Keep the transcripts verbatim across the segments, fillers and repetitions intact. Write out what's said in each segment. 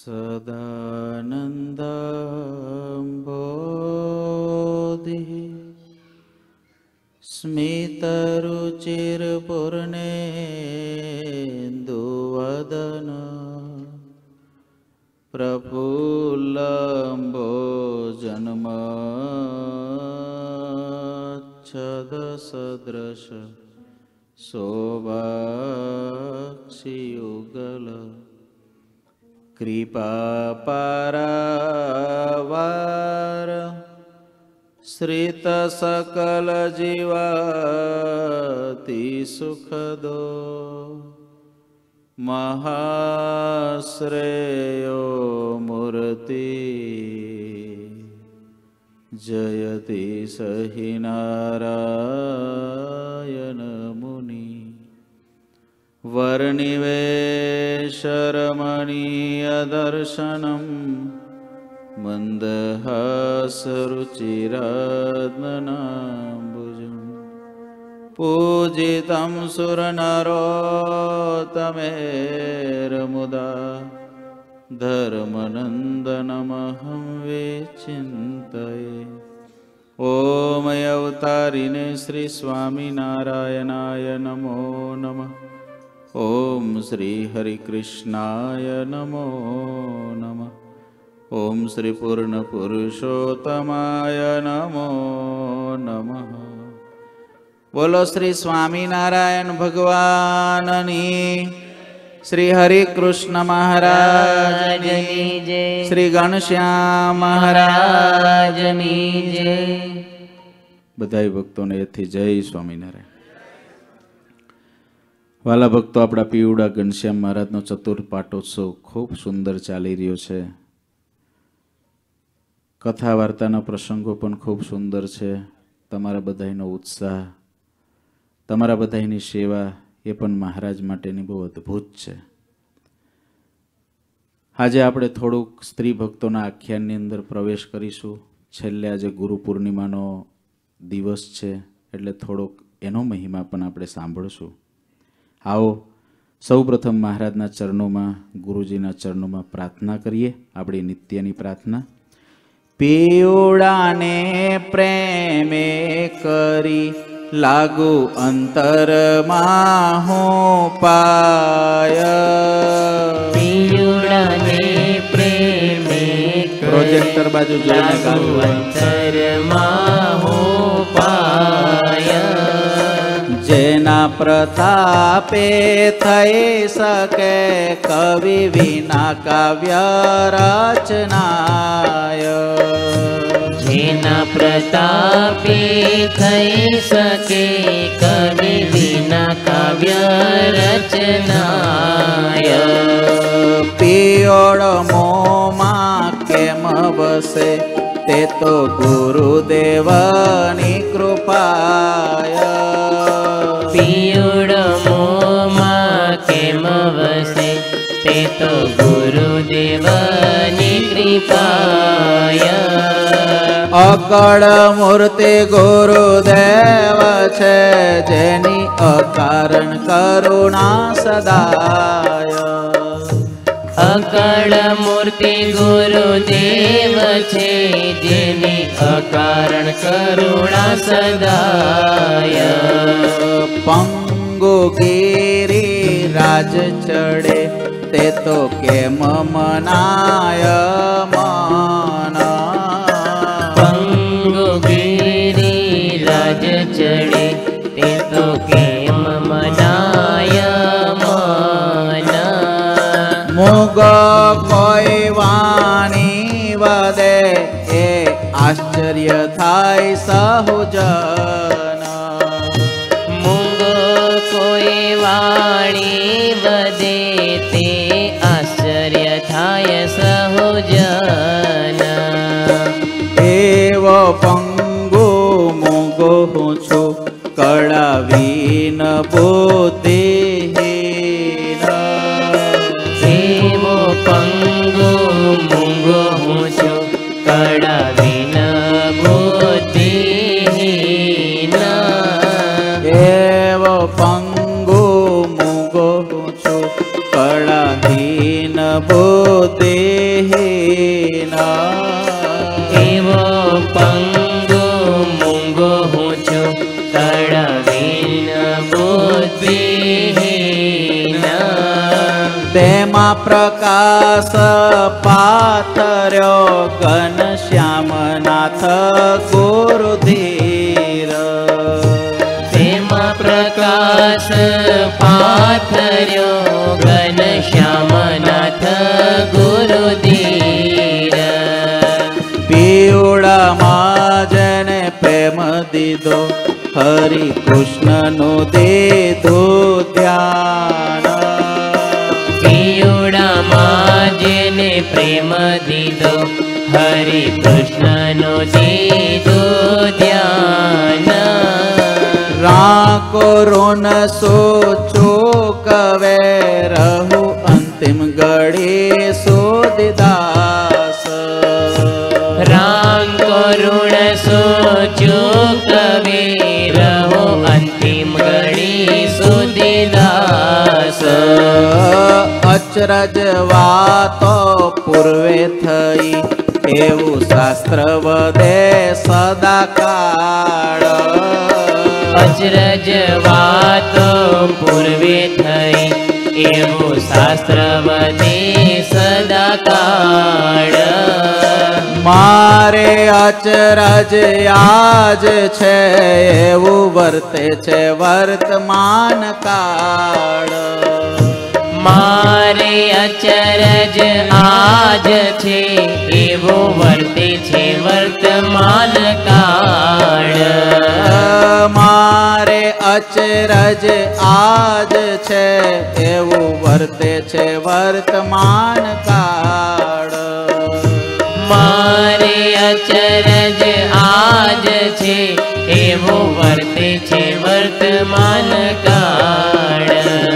સદાનંદબોધિ સ્મિતરુચિરપૂર્ણેન્દુવદન પ્રફુલ્લંબોજન્મચ્છદસદૃશ શોભાક્ષિયુગલ કૃપાપારાવાર શ્રિત સકલ જીવાતિ સુખદો મહાશ્રેયો મૂર્તિ જયતિ સહિ નારાયણ મુનિ વર્ણિવેશરમણીય દર્શનમ મંદહાસરુચિરાત્મનાંબુજં પૂજિतं સુરનરોત્તમેર્મુદા ધર્મનંદનમહં વિચિંતયે. ઓમ અવતારિને શ્રી સ્વામિનારાયણાય નમો નમઃ. ઓમ શ્રી હરિકૃષ્ણાય નમો નમઃ. ઓમ શ્રી પૂર્ણ પુરુષોત્તમાય નમો નમઃ. બોલો શ્રી સ્વામિનારાયણ ભગવાનની, શ્રી હરિકૃષ્ણ મહારાજની જય, શ્રી ઘનશ્યામ મહારાજની જય. બધાય ભક્તોને એથી જય સ્વામિનારાયણ. વાલા ભક્તો, આપણા પીવડા ઘનશ્યામ મહારાજનો ચતુર્થ પાટોત્સવ ખૂબ સુંદર ચાલી રહ્યો છે. કથા વાર્તાના પ્રસંગો પણ ખૂબ સુંદર છે. તમારા બધાનો ઉત્સાહ, તમારા બધાની સેવા એ પણ મહારાજ માટેની બહુ અદ્ભુત છે. આજે આપણે થોડુંક સ્ત્રી ભક્તોના આખ્યાનની અંદર પ્રવેશ કરીશું. છેલ્લે આજે ગુરુ પૂર્ણિમાનો દિવસ છે એટલે થોડોક એનો મહિમા પણ આપણે સાંભળશું. આવો સૌ પ્રથમ મહારાજના ચરણોમાં, ગુરુજીના ચરણોમાં પ્રાર્થના કરીએ, આપણી નિત્યની પ્રાર્થના. પીવડાને પ્રેમે કરી લાગુ અંતરમાં હું પાય. પીવડાને પ્રેમે પ્રોજેક્ટર બાજુ લાગુ અંતરમાં હું પાય. જેના પ્રતાપે થઈ શકે કવિ વિના કાવ્ય રચનાય. જેના પ્રતાપે થઈ શકે કવિ વિના કાવ્ય રચનાય. પિયોળ મોમાં કેમ વસે તે તો ગુરુદેવની કૃપાય. પિયુડ મોમાં કેમ વસે તે તો ગુરુદેવની કૃપાય. અકળ મૂર્તિ ગુરુદેવ છે જેની અકારણ કરુણા સદાય. અકળ મૂર્તિ ગુરુદેવ છે જેની અકારણ કરુણા સદાય. પંગુ ગિરી રાજ ચડે તે તો કેમ મનાય મન. પંગુ ગિરી રાજ ચડે તે તો કેમ મનાય મન. મુગ કોઈ વાણી વદે એ આશ્ચર્ય થાય સહુજન. મૂંગો કોઈ વાણી વદે તે આશ્ચર્ય થાય સહુજન. એવો પંગુ મૂગો હું છું કળાવીન બુદ્ધિહીન. એવો પંગુ મૂંગો હું છું કળાવીન બુદ્ધિહીન. એવો પંગુ મૂગો હું છું કળાહીન બુદ્ધિહીના એવો પંગુ મૂંગો હું છું કડવીન બુદ્ધિહીના તેમાં પ્રકાશ પાથર્યો ઘનશ્યામનાથ ગુરુધીર તેમાં પ્રકાશ પાથર્યો ઘનશ્યામનાથ ગુરુધીર પીવડામાં જેને પ્રેમ દીધો હરિ કૃષ્ણનું દીધું ધ્યાન પીવડામાં જેને પ્રેમ દીધો હરિ કૃષ્ણનો દીધો ધ્યાન રાકો રોન સોચો કવે રહુ અંતિમ ઘડી સુધી દાસ રામ કરુણ સોચો કવે રહો અંતિમ ઘડી સુધી દાસ અચરજ વાતો પૂર્વે થઈ એવું શાસ્ત્ર વદે સદાકાળ અચરજ વાતો પૂર્વે થઈ એવું શાસ્ત્ર વદે સદાકાળ મારે અચરજ આજ છે એવું વર્તે છે વર્તમાન કાળ મારે અચરજ આજ છે એવો વર્તે છે વર્તમાન કાળ મારે અચરજ આજ છે એવું વર્તે છે વર્તમાન કાળ મારે અચરજ આજ છે એવો વર્તે છે વર્તમાન કાળ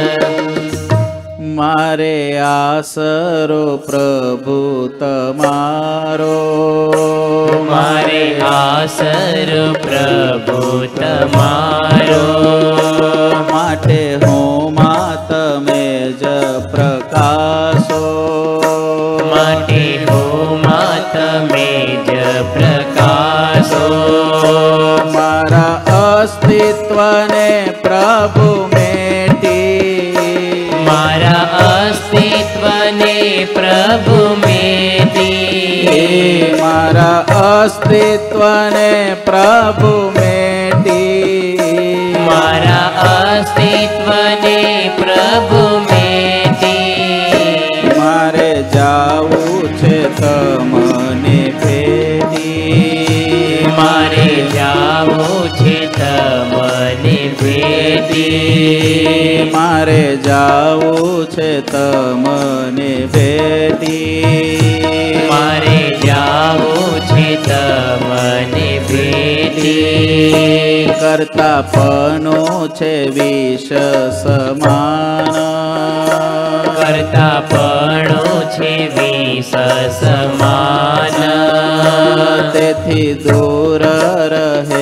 મારે આસરો પ્રભુ તમારો મારે આસરો પ્રભુ તમારો માટે હું મા તમે જ પ્રકાશો માટે હું મા તમે જ પ્રકાશો મારા અસ્તિત્વને પ્રભુ મેટી મારા અસ્તિત્વને પ્રભુ મેટી મારા અસ્તિત્વને પ્રભુ મેટી મારા અસ્તિત્વને પ્રભુ મેટી મારે જાવું છે તમને ભેટી મારે જાવું છે તમને ભેટી મારે જાવું છે તમને ભેટી મારે જાવું છે તમને ભેટી કરતા પનો છે વિષ સમાન કરતા પણો છે વિષ સમાન તેથી દૂર રહે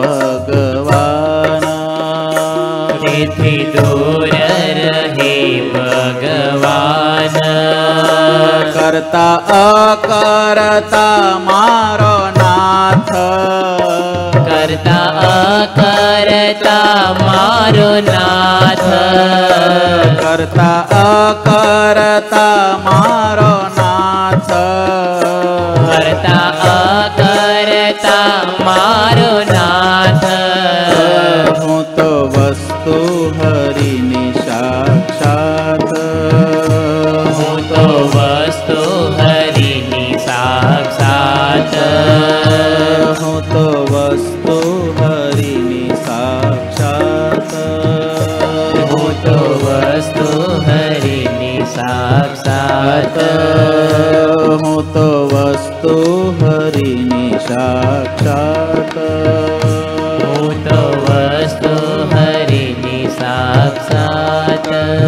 ભગવાન તેથી દૂર રહે ભગવાન કરતા અકરતા મારો નાથ કરતા અકરતા મારો નાથ કરતા અકરતા મારો નાથ કરતા અકરતા મારો નાથ હું તો વસ્તુ હરિની સાક્ષાત હું તો વસ્તુ હરિની સાક્ષાત હું તો વસ્તુ હરિની સાક્ષાત હું તો વસ્તુ હરિની સાક્ષાત હું તો વસ્તુ હરિની સાક્ષાત હું તો વસ્તુ હરિની સાક્ષાત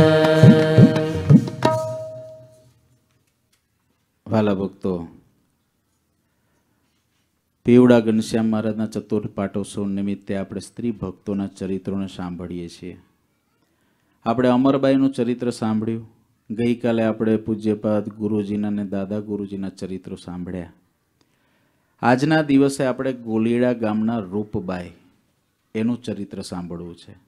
વાલા ભક્તો, પીવડા ઘનશ્યામ મહારાજના ચતુર્થ પાટોત્સવ નિમિત્તે આપણે સ્ત્રી ભક્તોના ચરિત્રોને સાંભળીએ છીએ. આપણે અમરબાઈનું ચરિત્ર સાંભળ્યું, ગઈકાલે આપણે પૂજ્યપાદ ગુરુજીના અને દાદા ગુરુજીના ચરિત્રો સાંભળ્યા. આજના દિવસે આપણે ગોલીડા ગામના રૂપબાઈ એનું ચરિત્ર સાંભળવું છે.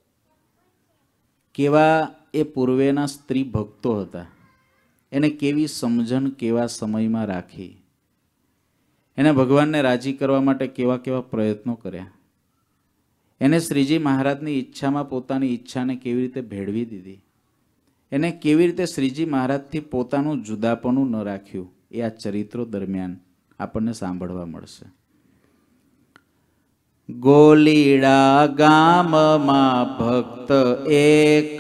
કેવા એ પૂર્વેના સ્ત્રી ભક્તો હતા, એને કેવી સમજણ કેવા સમયમાં રાખી, એને ભગવાનને રાજી કરવા માટે કેવા કેવા પ્રયત્નો કર્યા, એને શ્રીજી મહારાજની ઈચ્છામાં પોતાની ઈચ્છાને કેવી રીતે ભેળવી દીધી, એને કેવી રીતે શ્રીજી મહારાજથી પોતાનું જુદાપણું ન રાખ્યું, એ આ ચરિત્રો દરમિયાન આપણને સાંભળવા મળશે. ગોલીડા ગામમાં ભક્ત એક,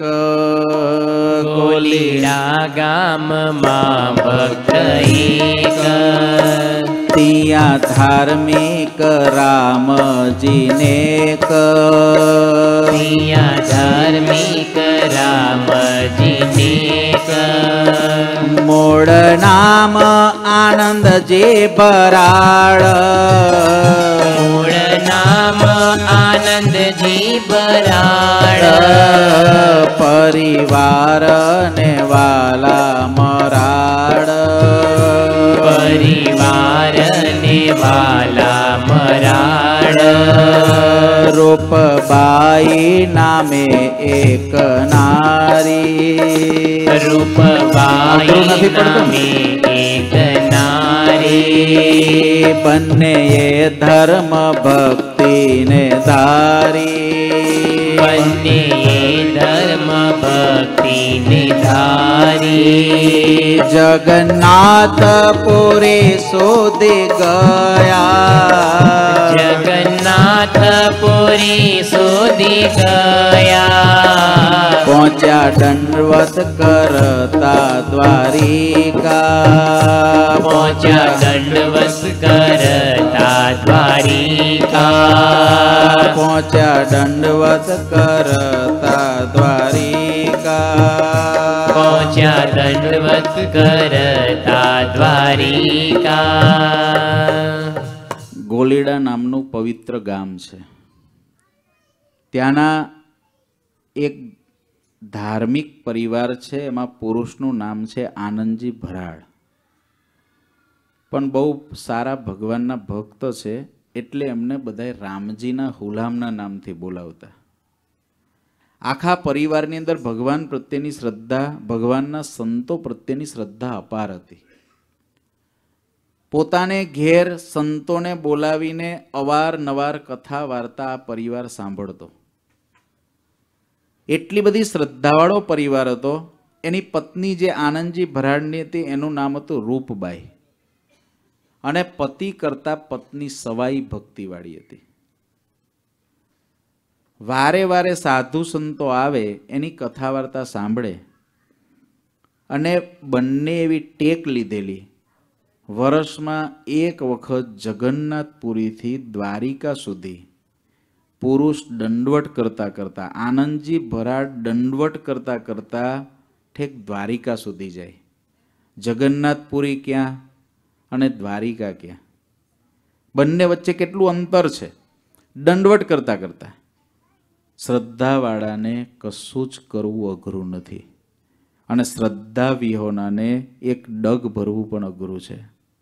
ગોલીડા ગામમાં ભક્ત એક, ત્યાં ધાર્મિક રામજીને ક, ત્યાં ધાર્મિક રામજીને ક, મૂળ નામ આનંદજી બરાડ, મૂળ નામ આનંદજી બરાડ, પરિવાર ને વાલા મરાડ, પરિવાર ને વાલા મરાડ, રૂપબાઈ નામે એક નારી, રૂપબાઈ નામે એક નારી, બંને એ ધર્મ ભક્તિને ધારી, બંને ધર્મ ભક્તિને ધારી, જગન્નાથપુરી સુધી ગયા, જગન્નાથપુરી સુધી ગયા, પહોંચ્યા દંડવત કરતા દ્વારિકા, પહોંચ્યા દંડવત કરતા દ્વારિકા, પહોંચ્યા દંડવત કરતા દ્વારિકા, પહોંચ્યા દંડવત કરતા દ્વારિકા. ગોલીડા નામનું પવિત્ર ગામ છે. ત્યાંના એક ધાર્મિક પરિવાર છે, એમાં પુરુષનું નામ છે આનંદજી ભરાડ. પણ બહુ સારા ભગવાનના ભક્ત છે, એટલે એમને બધાય રામજીના હુલામના નામથી બોલાવતા. આખા પરિવારની અંદર ભગવાન પ્રત્યેની શ્રદ્ધા, ભગવાનના સંતો પ્રત્યેની શ્રદ્ધા અપાર હતી. પોતાને ઘેર સંતોને બોલાવીને અવારનવાર કથા વાર્તા આ પરિવાર સાંભળતો. એટલી બધી શ્રદ્ધાવાળો પરિવાર હતો. એની પત્ની જે આનંદજી ભરાડની હતી એનું નામ હતું રૂપબાઈ, અને પતિ કરતા પત્ની સવાઈ ભક્તિવાળી હતી. વારે વારે સાધુ સંતો આવે, એની કથા વાર્તા સાંભળે, અને બંને એવી ટેક લીધેલી, વર્ષમાં એક વખત જગન્નાથપુરીથી દ્વારિકા સુધી પુરુષ દંડવટ કરતા કરતા, આનંદજી ભરાડ દંડવટ કરતા કરતા ઠેક દ્વારિકા સુધી જાય. જગન્નાથપુરી ક્યાં અને દ્વારિકા ક્યાં, બંને વચ્ચે કેટલું અંતર છે, દંડવટ કરતા કરતા. શ્રદ્ધાવાળાને કશું જ કરવું અઘરું નથી, અને શ્રદ્ધા વિહોણાને એક ડગ ભરવું પણ અઘરું છે.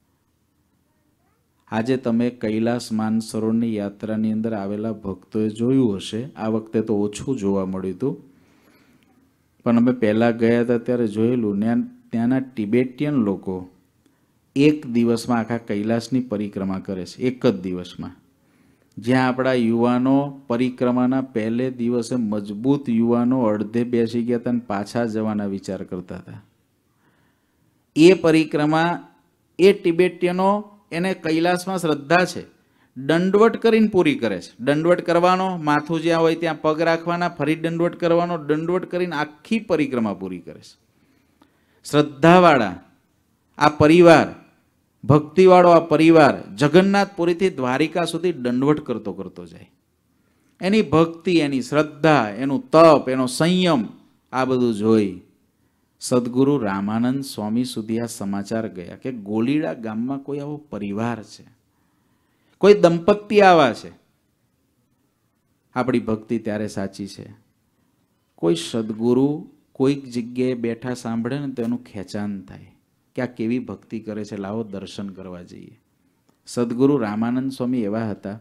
આજે તમે કૈલાસ માનસરોવરની યાત્રાની અંદર આવેલા ભક્તોએ જોયું હશે, આ વખતે તો ઓછું જોવા મળ્યું હતું, પણ અમે પહેલાં ગયા હતા ત્યારે જોયેલું. ત્યાંના ટિબેટિયન લોકો એક દિવસમાં આખા કૈલાસની પરિક્રમા કરે છે, એક જ દિવસમાં. જ્યાં આપણા યુવાનો પરિક્રમાના પહેલે દિવસે મજબૂત યુવાનો અડધે બેસી ગયા હતા અને પાછા જવાના વિચાર કરતા હતા. એ પરિક્રમા એ ટિબેટિયનો, એને કૈલાસમાં શ્રદ્ધા છે, દંડવટ કરીને પૂરી કરે છે. દંડવટ કરવાનો, માથું જ્યાં હોય ત્યાં પગ રાખવાના, ફરી દંડવટ કરવાનો, દંડવટ કરીને આખી પરિક્રમા પૂરી કરે છે. શ્રદ્ધાવાળા આ પરિવાર, ભક્તિવાળો આ પરિવાર જગન્નાથપુરીથી દ્વારિકા સુધી દંડવટ કરતો કરતો જાય. એની ભક્તિ, એની શ્રદ્ધા, એનું તપ, એનો સંયમ, આ બધું જોઈ સદગુરુ રામાનંદ સ્વામી સુધી આ સમાચાર ગયા કે ગોલીડા ગામમાં કોઈ આવો પરિવાર છે, કોઈ દંપતી આવા છે. આપણી ભક્તિ ત્યારે સાચી છે. કોઈ સદગુરુ કોઈક જગ્યાએ બેઠા સાંભળે ને તો એનું ખેંચાણ થાય કે આ કેવી ભક્તિ કરે છે, લાવો દર્શન કરવા જઈએ. સદગુરુ રામાનંદ સ્વામી એવા હતા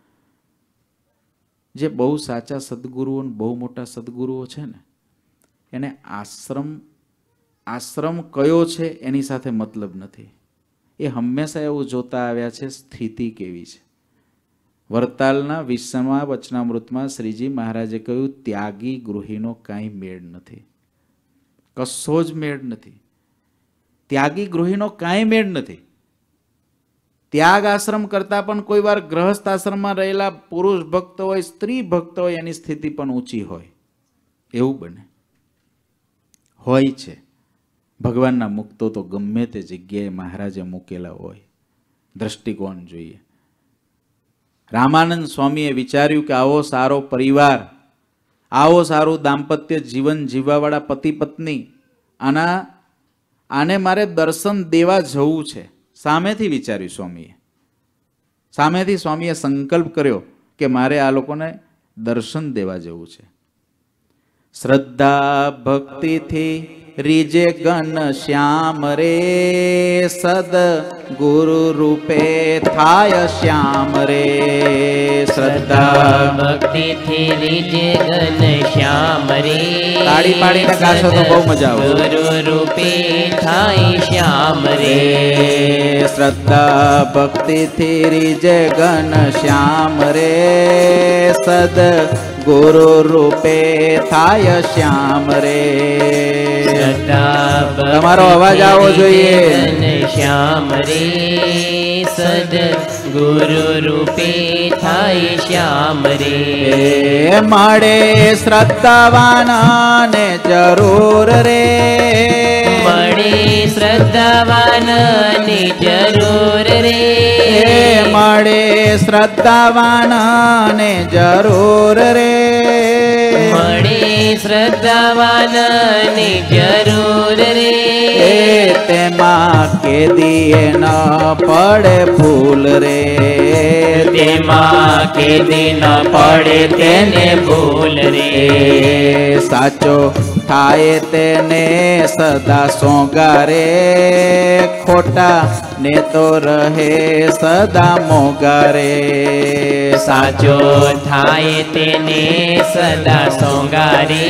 જે બહુ સાચા સદગુરુઓ ને બહુ મોટા સદગુરુઓ છે ને એને આશ્રમ આશ્રમ કયો છે એની સાથે મતલબ નથી. એ હંમેશા એવું જોતા આવ્યા છે સ્થિતિ કેવી છે. વરતાલના વિશ્વમાં વચનામૃતમાં શ્રીજી મહારાજે કહ્યું ત્યાગી ગૃહીનો કાંઈ મેળ નથી, કશો જ મેળ નથી. ત્યાગી ગૃહીનો કાંઈ મેળ નથી. ત્યાગ આશ્રમ કરતા પણ કોઈ વાર ગ્રહસ્થ આશ્રમમાં રહેલા પુરુષ ભક્ત હોય, સ્ત્રી ભક્ત હોય, એની સ્થિતિ પણ ઊંચી હોય, એવું બને હોય છે. ભગવાનના મુક્તો તો ગમે તે જગ્યાએ મહારાજે મૂકેલા હોય. દ્રષ્ટિકોણ જોઈએ. રામાનંદ સ્વામીએ વિચાર્યું કે આવો સારો પરિવાર, આવો સારું દાંપત્ય જીવન જીવવાવાળા પતિ પત્ની, આના આને મારે દર્શન દેવા જવું છે. સામેથી વિચાર્યું સ્વામીએ, સામેથી સ્વામીએ સંકલ્પ કર્યો કે મારે આ લોકોને દર્શન દેવા જવું છે. શ્રદ્ધા ભક્તિથી રીજે ઘન શ્યામ રે, સદ ગુરુ રૂપે થાય શ્યામ રે. શ્રદ્ધા ભક્તિથી રીજે ઘન શ્યામ રે, તાળી પાડીને ગાશો તો બહુ મજા આવે. ગુરુ રૂપે થાય શ્યામ રે. શ્રદ્ધા ભક્તિથી રીજે ઘન શ્યામ રે, સદ ગુરુ રૂપે થાય શ્યામ રે. તમારો અવાજ આવવો જોઈએ. શ્યામ રે, સદ ગુરુ રૂપે થાય શ્યામ રે. મળે શ્રદ્ધાવાને જરૂર રે, મળે શ્રદ્ધાવાનની જરૂર રે. મળે શ્રદ્ધાવાનને જરૂર રે, મળે શ્રદ્ધાવાનની જરૂર રે. તેમાં કેદીએ ન પડે ભૂલ રે, તેમાં કેદી ન પડે તેને ભૂલ રે. સાચો થાય તેને સદા સોંગારે, ખોટા ને તો રહે સદા મોગારે. સાચો થાય તેને સદા સોંગારે,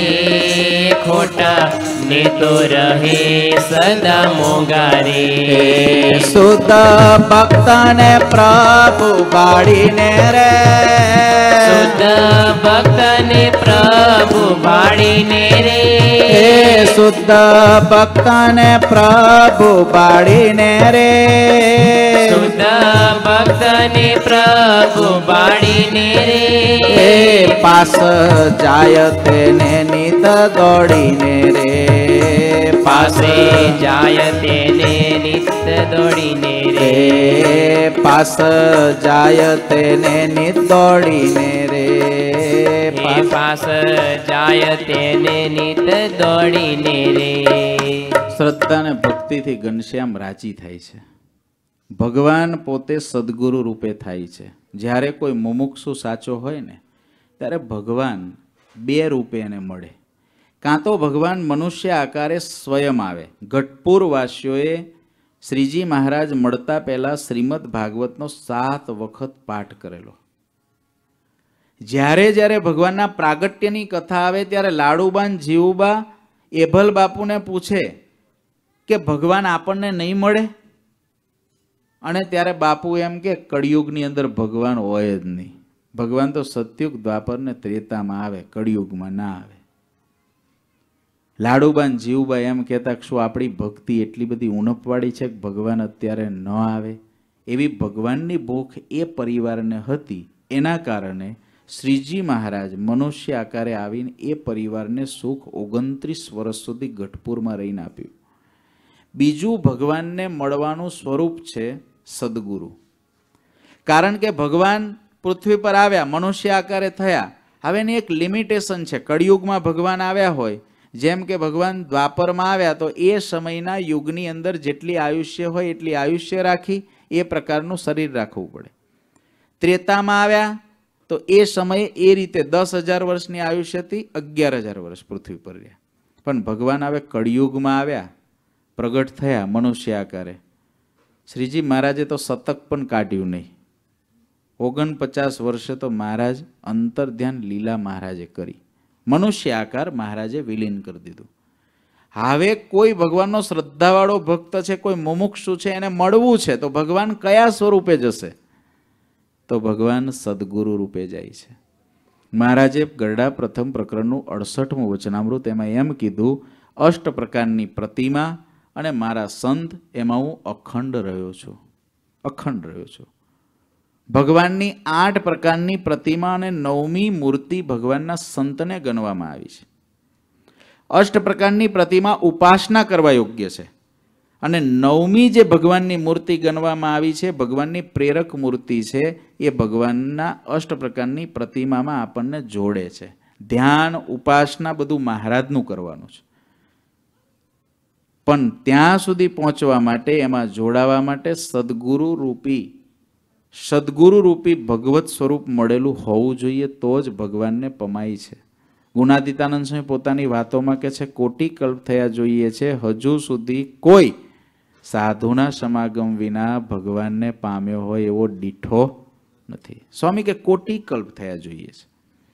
ખોટા ને તો રહે સદા મોગારે. શુદ્ધ ભક્તને પ્રભુ બાળીને રે, શુદ્ધ ભક્તને પ્રભુ બાળીને રે. શુદ્ધ ભક્તને પ્રભુ બાળીને રે, શુદ્ધ ભક્તને પ્રભુ બાળીને રે. પાસ જાય તેને નિત દોડીને રે, પાસે જાય તેને નિત દોડીને રે. પાસ જાય તેને નિત દોડીને રે. પાસ જાય તેને નિત દોડીને રે. શ્રદ્ધા અને ભક્તિથી ઘનશ્યામ રાજી થાય છે. ભગવાન પોતે સદગુરુ રૂપે થાય છે. જ્યારે કોઈ મુમુક્ષુ સાચો હોય ને ત્યારે ભગવાન બે રૂપે એને મળે. કાં તો ભગવાન મનુષ્ય આકારે સ્વયં આવે. ગઢપુર વાસીઓએ શ્રીજી મહારાજ મળતા પહેલા શ્રીમદ ભાગવતનો સાત વખત પાઠ કરેલો. જ્યારે જ્યારે ભગવાનના પ્રાગટ્યની કથા આવે ત્યારે લાડુબા જીવુબા એભલ બાપુને પૂછે કે ભગવાન આપણને નહીં મળે, અને ત્યારે બાપુ એમ કે કળિયુગની અંદર ભગવાન હોય જ નહીં. ભગવાન તો સતયુગ દ્વાપર ને ત્રેતામાં આવે, કળિયુગમાં ના આવે. લાડુબાન જીવબા એમ કહેતા કે શું આપણી ભક્તિ એટલી બધી ઉણપવાળી છે કે ભગવાન અત્યારે ન આવે? એવી ભગવાનની ભૂખ એ પરિવારને હતી. એના કારણે શ્રીજી મહારાજ મનુષ્ય આકારે આવીને એ પરિવારને સુખ ઓગણત્રીસ વર્ષ સુધી ગઢપુરમાં રહીને આપ્યું. બીજું ભગવાનને મળવાનું સ્વરૂપ છે સદગુરુ. કારણ કે ભગવાન પૃથ્વી પર આવ્યા, મનુષ્ય આકારે થયા. હવે એની એક લિમિટેશન છે. કળિયુગમાં ભગવાન આવ્યા હોય, જેમ કે ભગવાન દ્વાપરમાં આવ્યા તો એ સમયના યુગની અંદર જેટલી આયુષ્ય હોય એટલી આયુષ્ય રાખી એ પ્રકારનું શરીર રાખવું પડે. ત્રેતામાં આવ્યા તો એ સમયે એ રીતે દસ હજાર વર્ષની આયુષ્યથી અગિયાર હજાર વર્ષ પૃથ્વી પર રહ્યા. પણ ભગવાન આવે કળિયુગમાં આવ્યા, પ્રગટ થયા મનુષ્ય આકારે. શ્રીજી મહારાજે તો શતક પણ કાઢ્યું નહીં. ઓગણપચાસ વર્ષે તો મહારાજ અંતર્ધ્યાન લીલા મહારાજે કરી, મનુષ્ય આકાર મહારાજે વિલીન કરી દીધું. હવે કોઈ ભગવાનનો શ્રદ્ધાવાળો ભક્ત છે, કોઈ મુમુક્ષુ છે, એને મળવું છે તો ભગવાન કયા સ્વરૂપે જશે? તો ભગવાન સદગુરુ રૂપે જાય છે. મહારાજે ગરડા પ્રથમ પ્રકરણનું અડસઠમું વચનામૃત એમાં એમ કીધું, અષ્ટ પ્રકારની પ્રતિમા અને મારા સંત એમાં હું અખંડ રહ્યો છું, અખંડ રહ્યો છું. ભગવાનની આઠ પ્રકારની પ્રતિમા અને નવમી મૂર્તિ ભગવાનના સંતને ગણવામાં આવી છે. અષ્ટ પ્રકારની પ્રતિમા ઉપાસના કરવા યોગ્ય છે અને નવમી જે ભગવાનની મૂર્તિ ગણવામાં આવી છે, ભગવાનની પ્રેરક મૂર્તિ છે, એ ભગવાનના અષ્ટ પ્રકારની પ્રતિમામાં આપણને જોડે છે. ધ્યાન ઉપાસના બધું મહારાજનું કરવાનું છે, પણ ત્યાં સુધી પહોંચવા માટે, એમાં જોડાવા માટે સદગુરુ રૂપી સદગુરુ રૂપી ભગવત સ્વરૂપ મળેલું હોવું જોઈએ, તો જ ભગવાનને પમાય છે. ગુણાતીતાનંદ સ્વામી પોતાની વાતોમાં કહે છે, કોટી કલ્પ થયા જોઈએ છે, હજુ સુધી કોઈ સાધુના સમાગમ વિના ભગવાનને પામ્યો હોય એવો દીઠો નથી. સ્વામી કે કોટી કલ્પ થયા જોઈએ છે.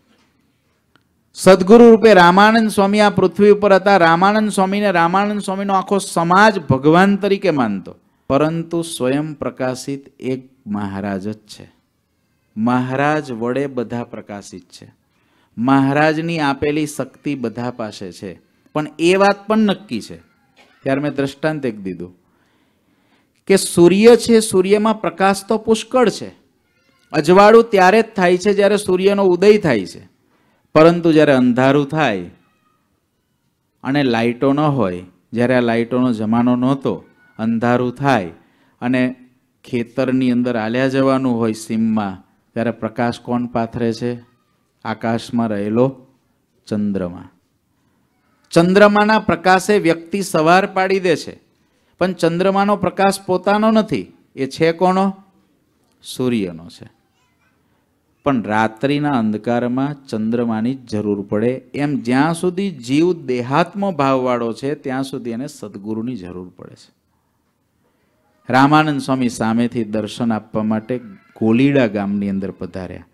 સદગુરુ રૂપે રામાનંદ સ્વામી આ પૃથ્વી ઉપર હતા. રામાનંદ સ્વામીને રામાનંદ સ્વામીનો આખો સમાજ ભગવાન તરીકે માનતો, પરંતુ સ્વયં પ્રકાશિત એક મહારાજ જ છે. મહારાજ વડે બધા પ્રકાશિત છે. મહારાજની આપેલી શક્તિ બધા પાસે છે. પણ એ વાત પણ નક્કી છે, ત્યારે મેં દ્રષ્ટાંત એક દીધું કે સૂર્ય છે, સૂર્યમાં પ્રકાશ તો પુષ્કળ છે. અજવાળું ત્યારે જ થાય છે જ્યારે સૂર્યનો ઉદય થાય છે, પરંતુ જ્યારે અંધારું થાય અને લાઇટો ન હોય, જ્યારે આ લાઇટોનો જમાનો નહોતો, અંધારું થાય અને ખેતરની અંદર આલ્યા જવાનું હોય સીમમાં, ત્યારે પ્રકાશ કોણ પાથરે છે? આકાશમાં રહેલો ચંદ્રમા. ચંદ્રમાના પ્રકાશે વ્યક્તિ સવાર પાડી દે છે, પણ ચંદ્રમાનો પ્રકાશ પોતાનો નથી, એ છે કોનો? સૂર્યનો છે. પણ રાત્રિના અંધકારમાં ચંદ્રમાની જ જરૂર પડે. એમ જ્યાં સુધી જીવ દેહાત્મ ભાવવાળો છે ત્યાં સુધી એને સદગુરુની જરૂર પડે છે. રામાનંદ સ્વામી સામેથી દર્શન આપવા માટે ગોલીડા ગામની અંદર પધાર્યા.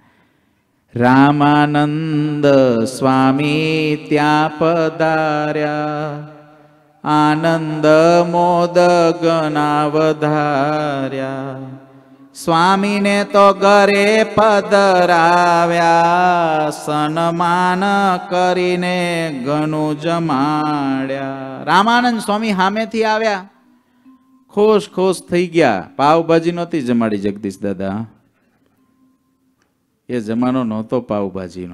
રામાનંદ સ્વામી ત્યાં પધાર્યા, આનંદ મોદ ગણા વધાર્યા. સ્વામીને તો ઘરે પધરાવ્યા, સન્માન કરીને ઘણું જમાડ્યા. રામાનંદ સ્વામી સામેથી આવ્યા, ખુશ ખુશ થઈ ગયા. પાવભાજી નહોતી જમાડી જગદીશ દાદા, એ જમાનો નહોતો પાવભાજીનો.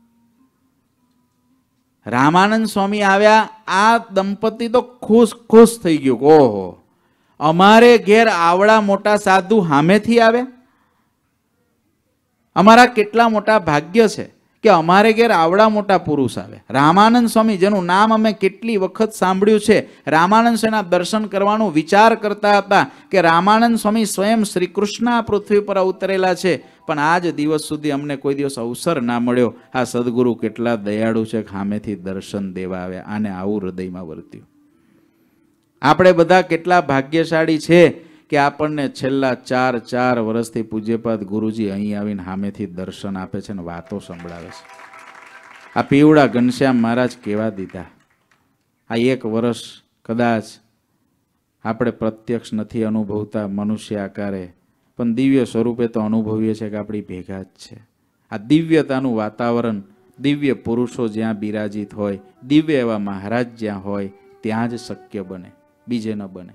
રામાનંદ સ્વામી આવ્યા, આ દંપતી તો ખુશ ખુશ થઈ ગયું. ઓહો, અમારે ઘેર આવડા મોટા સાધુ સામેથી આવ્યા. અમારા કેટલા મોટા ભાગ્ય છે કે અમારે ઘેર આવડા મોટા પુરુષ આવે. રામાનંદ સ્વામી, જેનું નામ અમે કેટલી વખત સાંભળ્યું છે, રામાનંદ સ્વામીના દર્શન કરવાનો વિચાર કરતા હતા કે રામાનંદ સ્વામી સ્વયં શ્રી કૃષ્ણ આ પૃથ્વી પર અવતરેલા છે, પણ આજ દિવસ સુધી અમને કોઈ દિવસ અવસર ના મળ્યો. આ સદગુરુ કેટલા દયાળુ છે, સામેથી દર્શન દેવા આવ્યા. આને આવું હૃદયમાં વર્ત્યું. આપણે બધા કેટલા ભાગ્યશાળી છે કે આપણને છેલ્લા ચાર ચાર વર્ષથી પૂજ્યપાદ ગુરુજી અહીં આવીને સામેથી દર્શન આપે છે ને વાતો સંભળાવે છે. આ પીવડા ઘનશ્યામ મહારાજ કેવા દીધા. આ એક વર્ષ કદાચ આપણે પ્રત્યક્ષ નથી અનુભવતા મનુષ્ય આકારે, પણ દિવ્ય સ્વરૂપે તો અનુભવીએ છીએ કે આપણી ભેગા જ છે. આ દિવ્યતાનું વાતાવરણ, દિવ્ય પુરુષો જ્યાં બિરાજિત હોય, દિવ્ય એવા મહારાજ જ્યાં હોય, ત્યાં જ શક્ય બને, બીજે ન બને.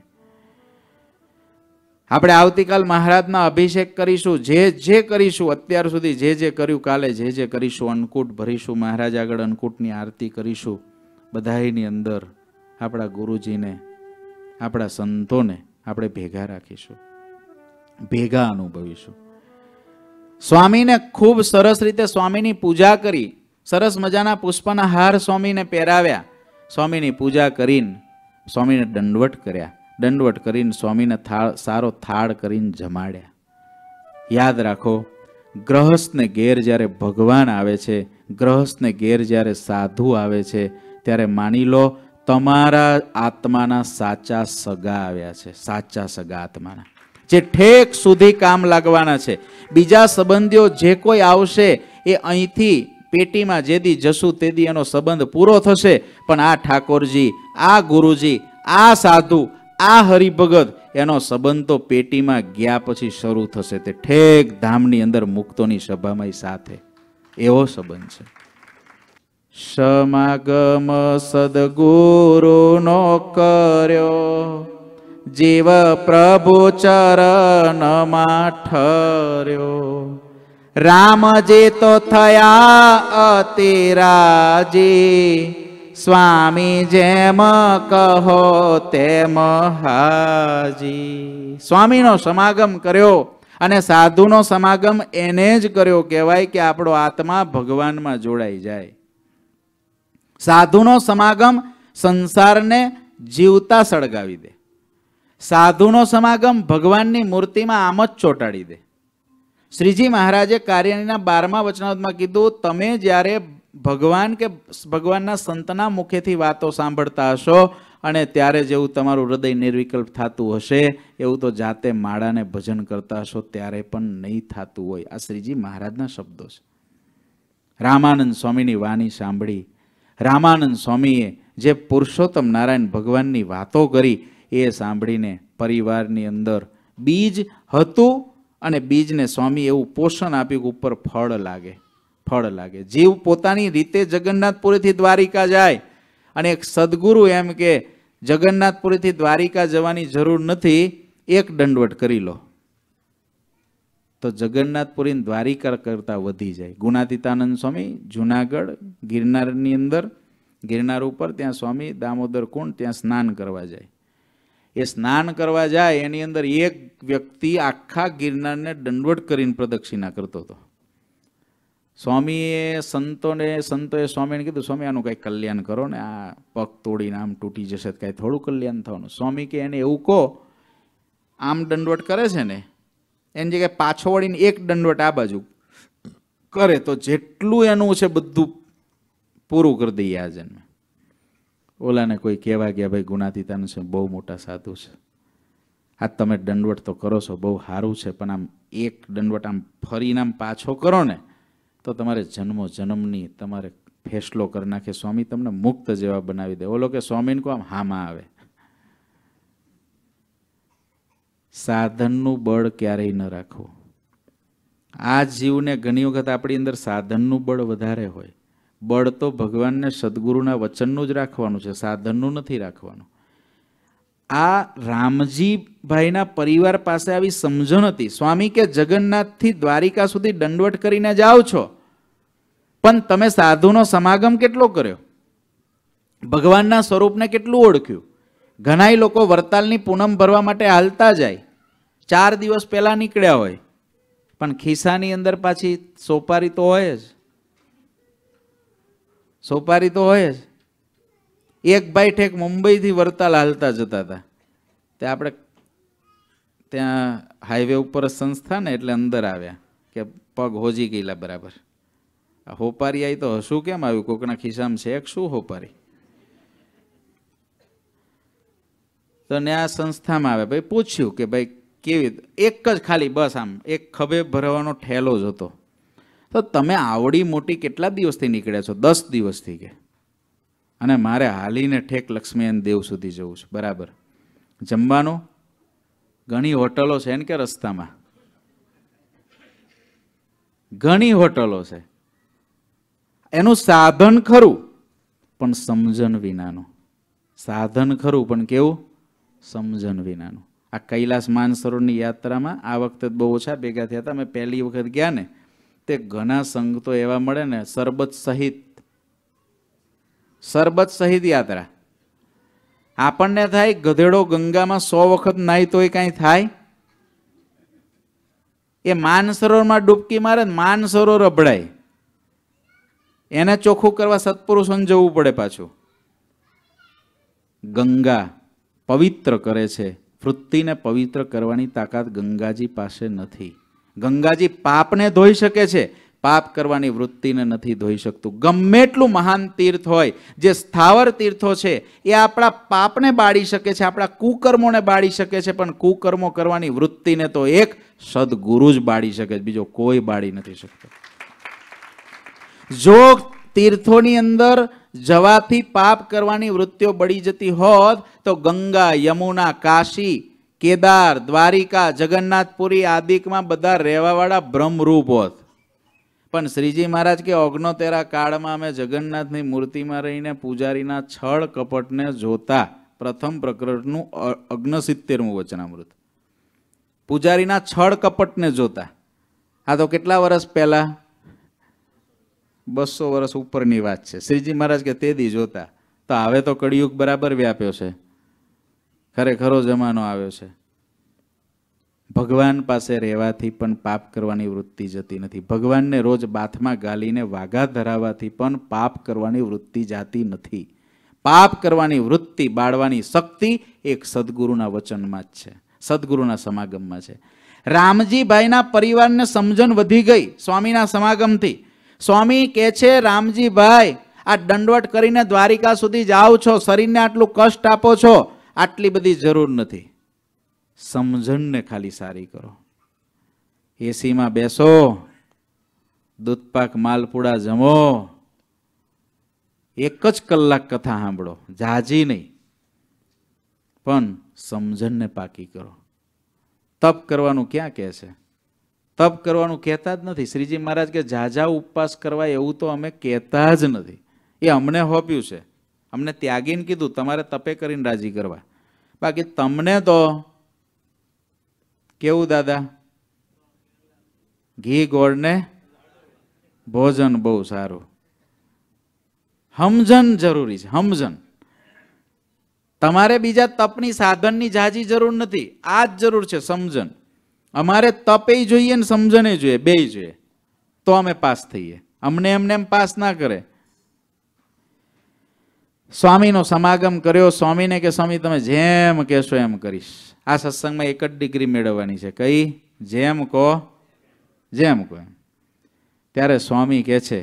આપણે આવતીકાલ મહારાજના અભિષેક કરીશું. જે જે કરીશું અત્યાર સુધી, જે જે કર્યું કાલે, જે જે કરીશું, અન્નકૂટ ભરીશું, મહારાજ આગળ અન્નકૂટની આરતી કરીશું. બધાની અંદર આપણા ગુરુજીને, આપણા સંતોને આપણે ભેગા રાખીશું, ભેગા અનુભવીશું. સ્વામીને ખૂબ સરસ રીતે સ્વામીની પૂજા કરી, સરસ મજાના પુષ્પના હાર સ્વામીને પહેરાવ્યા, સ્વામીની પૂજા કરીને સ્વામીને દંડવટ કર્યા, દંડવટ કરીને સ્વામીને થાળ, સારો થાળ કરીને જમાડ્યા. યાદ રાખો, ગ્રહસ્થને ઘેર જ્યારે ભગવાન આવે છે, ગ્રહસ્થને ઘેર જ્યારે સાધુ આવે છે, ત્યારે માની લો તમારા આત્માના સાચા સગા આવ્યા છે, સાચા સગા આત્માના, જે ઠેક સુધી કામ લાગવાના છે. બીજા સંબંધીઓ જે કોઈ આવશે એ અહીંથી પેટીમાં જેદી જશું તેદી એનો સંબંધ પૂરો થશે, પણ આ ઠાકોરજી, આ ગુરુજી, આ સાધુ, આ હરિભગત, એનો સંબંધ તો પેટીમાં ગયા પછી શરૂ થશે, તે ઠેક ધામની અંદર મુક્તોની સભામાં સાથે એવો સંબંધ છે. સમાગમ સદગુરુનો કર્યો, જીવ પ્રભુ ચરણમાં ઠર્યો. રામજી તો થયા અતિ રાજી, સ્વામી જેમ કહો તેમ હાજી. સ્વામીનો સમાગમ કર્યો, અને સાધુનો સમાગમ એને જ કર્યો કહેવાય કે આપણો આત્મા ભગવાનમાં જોડાઈ જાય. સાધુનો સમાગમ સંસારને જીવતા સળગાવી દે, સાધુનો સમાગમ ભગવાનની મૂર્તિમાં આમ જ ચોંટાડી દે. શ્રીજી મહારાજે કાર્યણીના બારમા વચનામૃતમાં કીધું, તમે જ્યારે ભગવાન કે ભગવાનના સંતના મુખેથી વાતો સાંભળતા હશો અને ત્યારે જેવું તમારું હૃદય નિર્વિકલ્પ થતું હશે, એવું તો જાતે માળાને ભજન કરતા હશો ત્યારે પણ નહીં થતું હોય. આ શ્રીજી મહારાજના શબ્દો છે. રામાનંદ સ્વામીની વાણી સાંભળી, રામાનંદ સ્વામીએ જે પુરુષોત્તમ નારાયણ ભગવાનની વાતો કરી એ સાંભળીને પરિવારની અંદર બીજ હતું, અને બીજને સ્વામી એવું પોષણ આપ્યું કે ઉપર ફળ લાગે, ફળ લાગે. જીવ પોતાની રીતે જગન્નાથપુરીથી દ્વારિકા જાય, અને એક સદગુરુ એમ કે જગન્નાથપુરીથી દ્વારિકા જવાની જરૂર નથી, એક દંડવટ કરી લો તો જગન્નાથપુરી દ્વારિકા કરતા વધી જાય. ગુણાતીતાનંદ સ્વામી જુનાગઢ ગિરનારની અંદર, ગિરનાર ઉપર ત્યાં સ્વામી દામોદર કુંડ, ત્યાં સ્નાન કરવા જાય. એ સ્નાન કરવા જાય એની અંદર એક વ્યક્તિ આખા ગિરનારને દંડવટ કરીને પ્રદક્ષિણા કરતો હતો. સ્વામીએ સંતોને સંતોએ સ્વામીને કીધું, સ્વામી આનું કંઈક કલ્યાણ કરો ને, આ પગ તોડીને આમ તૂટી જશે, કાંઈ થોડું કલ્યાણ થવાનું. સ્વામી કે એને એવું કહો, આમ દંડવટ કરે છે ને એની જગ્યાએ પાછો વળીને એક દંડવટ આ બાજુ કરે તો જેટલું એનું છે બધું પૂરું કરી દઈએ આ જન્મે. ઓલાને કોઈ કહેવા ગયા, ભાઈ ગુણાતીતાનું છે, બહુ મોટા સાધુ છે, આ તમે દંડવટ તો કરો છો, બહુ સારું છે, પણ આમ એક દંડવટ આમ ફરીને આમ પાછો કરો ને તો તમારે જન્મો જન્મની તમારે ફેસલો કરી નાખે, સ્વામી તમને મુક્ત જેવા બનાવી દે. ઓલો કે સ્વામીને કહો આમ હામાં આવે. સાધનનું બળ ક્યારેય ન રાખવું. આ જીવને ઘણી વખત આપણી અંદર સાધનનું બળ વધારે હોય. બળ તો ભગવાનને સદગુરુના વચનનું જ રાખવાનું છે, સાધનનું નથી રાખવાનું. આ રામજીભાઈના પરિવાર પાસે આવી સમજણ હતી. સ્વામી કે જગન્નાથથી દ્વારિકા સુધી દંડવટ કરીને જાઓ છો, પણ તમે સાધુનો સમાગમ કેટલો કર્યો, ભગવાનના સ્વરૂપને કેટલું ઓળખ્યું. ઘણાય લોકો વરતાલની પૂનમ ભરવા માટે હાલતા જાય, ચાર દિવસ પહેલા નીકળ્યા હોય, પણ ખિસ્સાની અંદર પાછી સોપારી તો હોય જ, સોપારી તો હોય જ. એક ભાઈ ઠેક મુંબઈથી વરતાલ હાલતા જતા હતા, તે આપણે ત્યાં હાઈવે ઉપર સંસ્થા ને એટલે અંદર આવ્યા કે પગ હોજી ગયેલા બરાબર. આ હોપારી આવી તો હશું કેમ આવ્યું, કોકના ખિસ્સામાં છે એક શું હોપારી. તો ને આ સંસ્થામાં આવે, ભાઈ પૂછ્યું કે ભાઈ કેવી, એક જ ખાલી બસ આમ એક ખભે ભરવાનો ઠેલો જ હતો. તો તમે આવડી મોટી કેટલા દિવસથી નીકળ્યા છો? દસ દિવસથી કે, અને મારે હાલીને ઠેક લક્ષ્મીનારાયણ દેવ સુધી જવું છે. બરાબર. જમવાનું ઘણી હોટલો છે ને કે રસ્તામાં ઘણી હોટલો છે, એનું સાધન ખરું પણ સમજણ વિનાનું. સાધન ખરું પણ કેવું? સમજણ વિનાનું. આ કૈલાસ માનસરોવરની યાત્રામાં આ વખતે બહુ ઓછા ભેગા થયા હતા. અમે પહેલી વખત ગયા ને તે ઘણા સંઘ તો એવા મળે ને, સરબત સહિત, સરબત સહિત યાત્રા. આપણને થાય ગધેડો ગંગામાં સો વખત નાય તોય કાંઈ થાય? એ માનસરોવરમાં ડૂબકી મારે, માનસરોવર અભડાય. એને ચોખ્ખું કરવા સત્પુરુષોને જવું પડે પાછું. ગંગા પવિત્ર કરે છે, પૃથ્વીને પવિત્ર કરવાની તાકાત ગંગાજી પાસે નથી. ગંગાજી પાપને ધોઈ શકે છે, પાપ કરવાની વૃત્તિને નથી ધોઈ શકતું. ગમે એટલું મહાન તીર્થ હોય, જે સ્થાવર તીર્થો છે એ આપણા પાપને બાળી શકે છે, આપણા કુકર્મોને બાળી શકે છે, પણ કુકર્મો કરવાની વૃત્તિને તો એક સદગુરુ જ બાળી શકે છે, બીજો કોઈ બાળી નથી શકતો. જો તીર્થોની અંદર જવાથી પાપ કરવાની વૃત્તિઓ બળી જતી હોત તો ગંગા, યમુના, કાશી, કેદાર, દ્વારિકા, જગન્નાથપુરી આદિકમાં બધા રહેવાવાળા બ્રહ્મરૂપ હોત. પણ શ્રીજી મહારાજ કે ઓગણોતેરા કાળમાં અમે જગન્નાથની મૂર્તિમાં રહીને પૂજારીના છળ કપટને જોતા. પ્રથમ પ્રકરણનું ઓગણસિત્તેરમું વચનામૃત. પૂજારીના છળ કપટને જોતા. આ તો કેટલા વર્ષ પહેલા? બસો વર્ષ ઉપરની વાત છે. શ્રીજી મહારાજ કે તે દી જોતા. તો હવે તો કળિયુગ બરાબર વ્યાપ્યો છે, ખરેખરો જમાનો આવ્યો છે. ભગવાન પાસે રહેવાથી પણ પાપ કરવાની વૃત્તિ જતી નથી. ભગવાનને રોજ બાથમાં ગાલીને વાઘા ધરાવવાથી પણ પાપ કરવાની વૃત્તિ જાતી નથી. પાપ કરવાની વૃત્તિ બાળવાની શક્તિ એક સદગુરુના વચનમાં જ છે, સદગુરુના સમાગમમાં છે. રામજીભાઈના પરિવારને સમજણ વધી ગઈ સ્વામીના સમાગમથી. સ્વામી કહે છે, રામજીભાઈ આ દંડવટ કરીને દ્વારિકા સુધી જાઓ છો, શરીરને આટલું કષ્ટ આપો છો, આટલી બધી જરૂર નથી. સમજણને ખાલી સારી કરો. એસીમાં બેસો, દૂધપાક માલપુડા જમો, એક જ કલાક કથા સાંભળો, જાજી નહીં, પણ સમજણને પાકી કરો. તપ કરવાનું ક્યાં કહે છે? તપ કરવાનું કહેતા જ નથી. શ્રીજી મહારાજ કે ઝાઝા ઉપવાસ કરવા એવું તો અમે કહેતા જ નથી. એ અમને હોપ્યું છે, અમને ત્યાગીને કીધું તમારે તપે કરીને રાજી કરવા. બાકી તમને તો કેવું દાદા? ઘી ગોળ ને ભોજન બહુ સારું. સમજણ જરૂરી છે, સમજણ. તમારે બીજા તપની સાધનની જાજી જરૂર નથી, આ જ જરૂર છે, સમજણ. અમારે તપે જોઈએ ને સમજણે જોઈએ, બેય જોઈએ, તો અમે પાસ થઈએ. અમને એમને એમ પાસ ના કરે. સ્વામીનો સમાગમ કર્યો. સ્વામીને કે સ્વામી તમે જેમ કહેશો એમ કરીશ. આ સત્સંગમાં એક જ ડિગ્રી મેળવવાની છે. કઈ? જેમ કહો, જેમ કહો. ત્યારે સ્વામી કહે છે,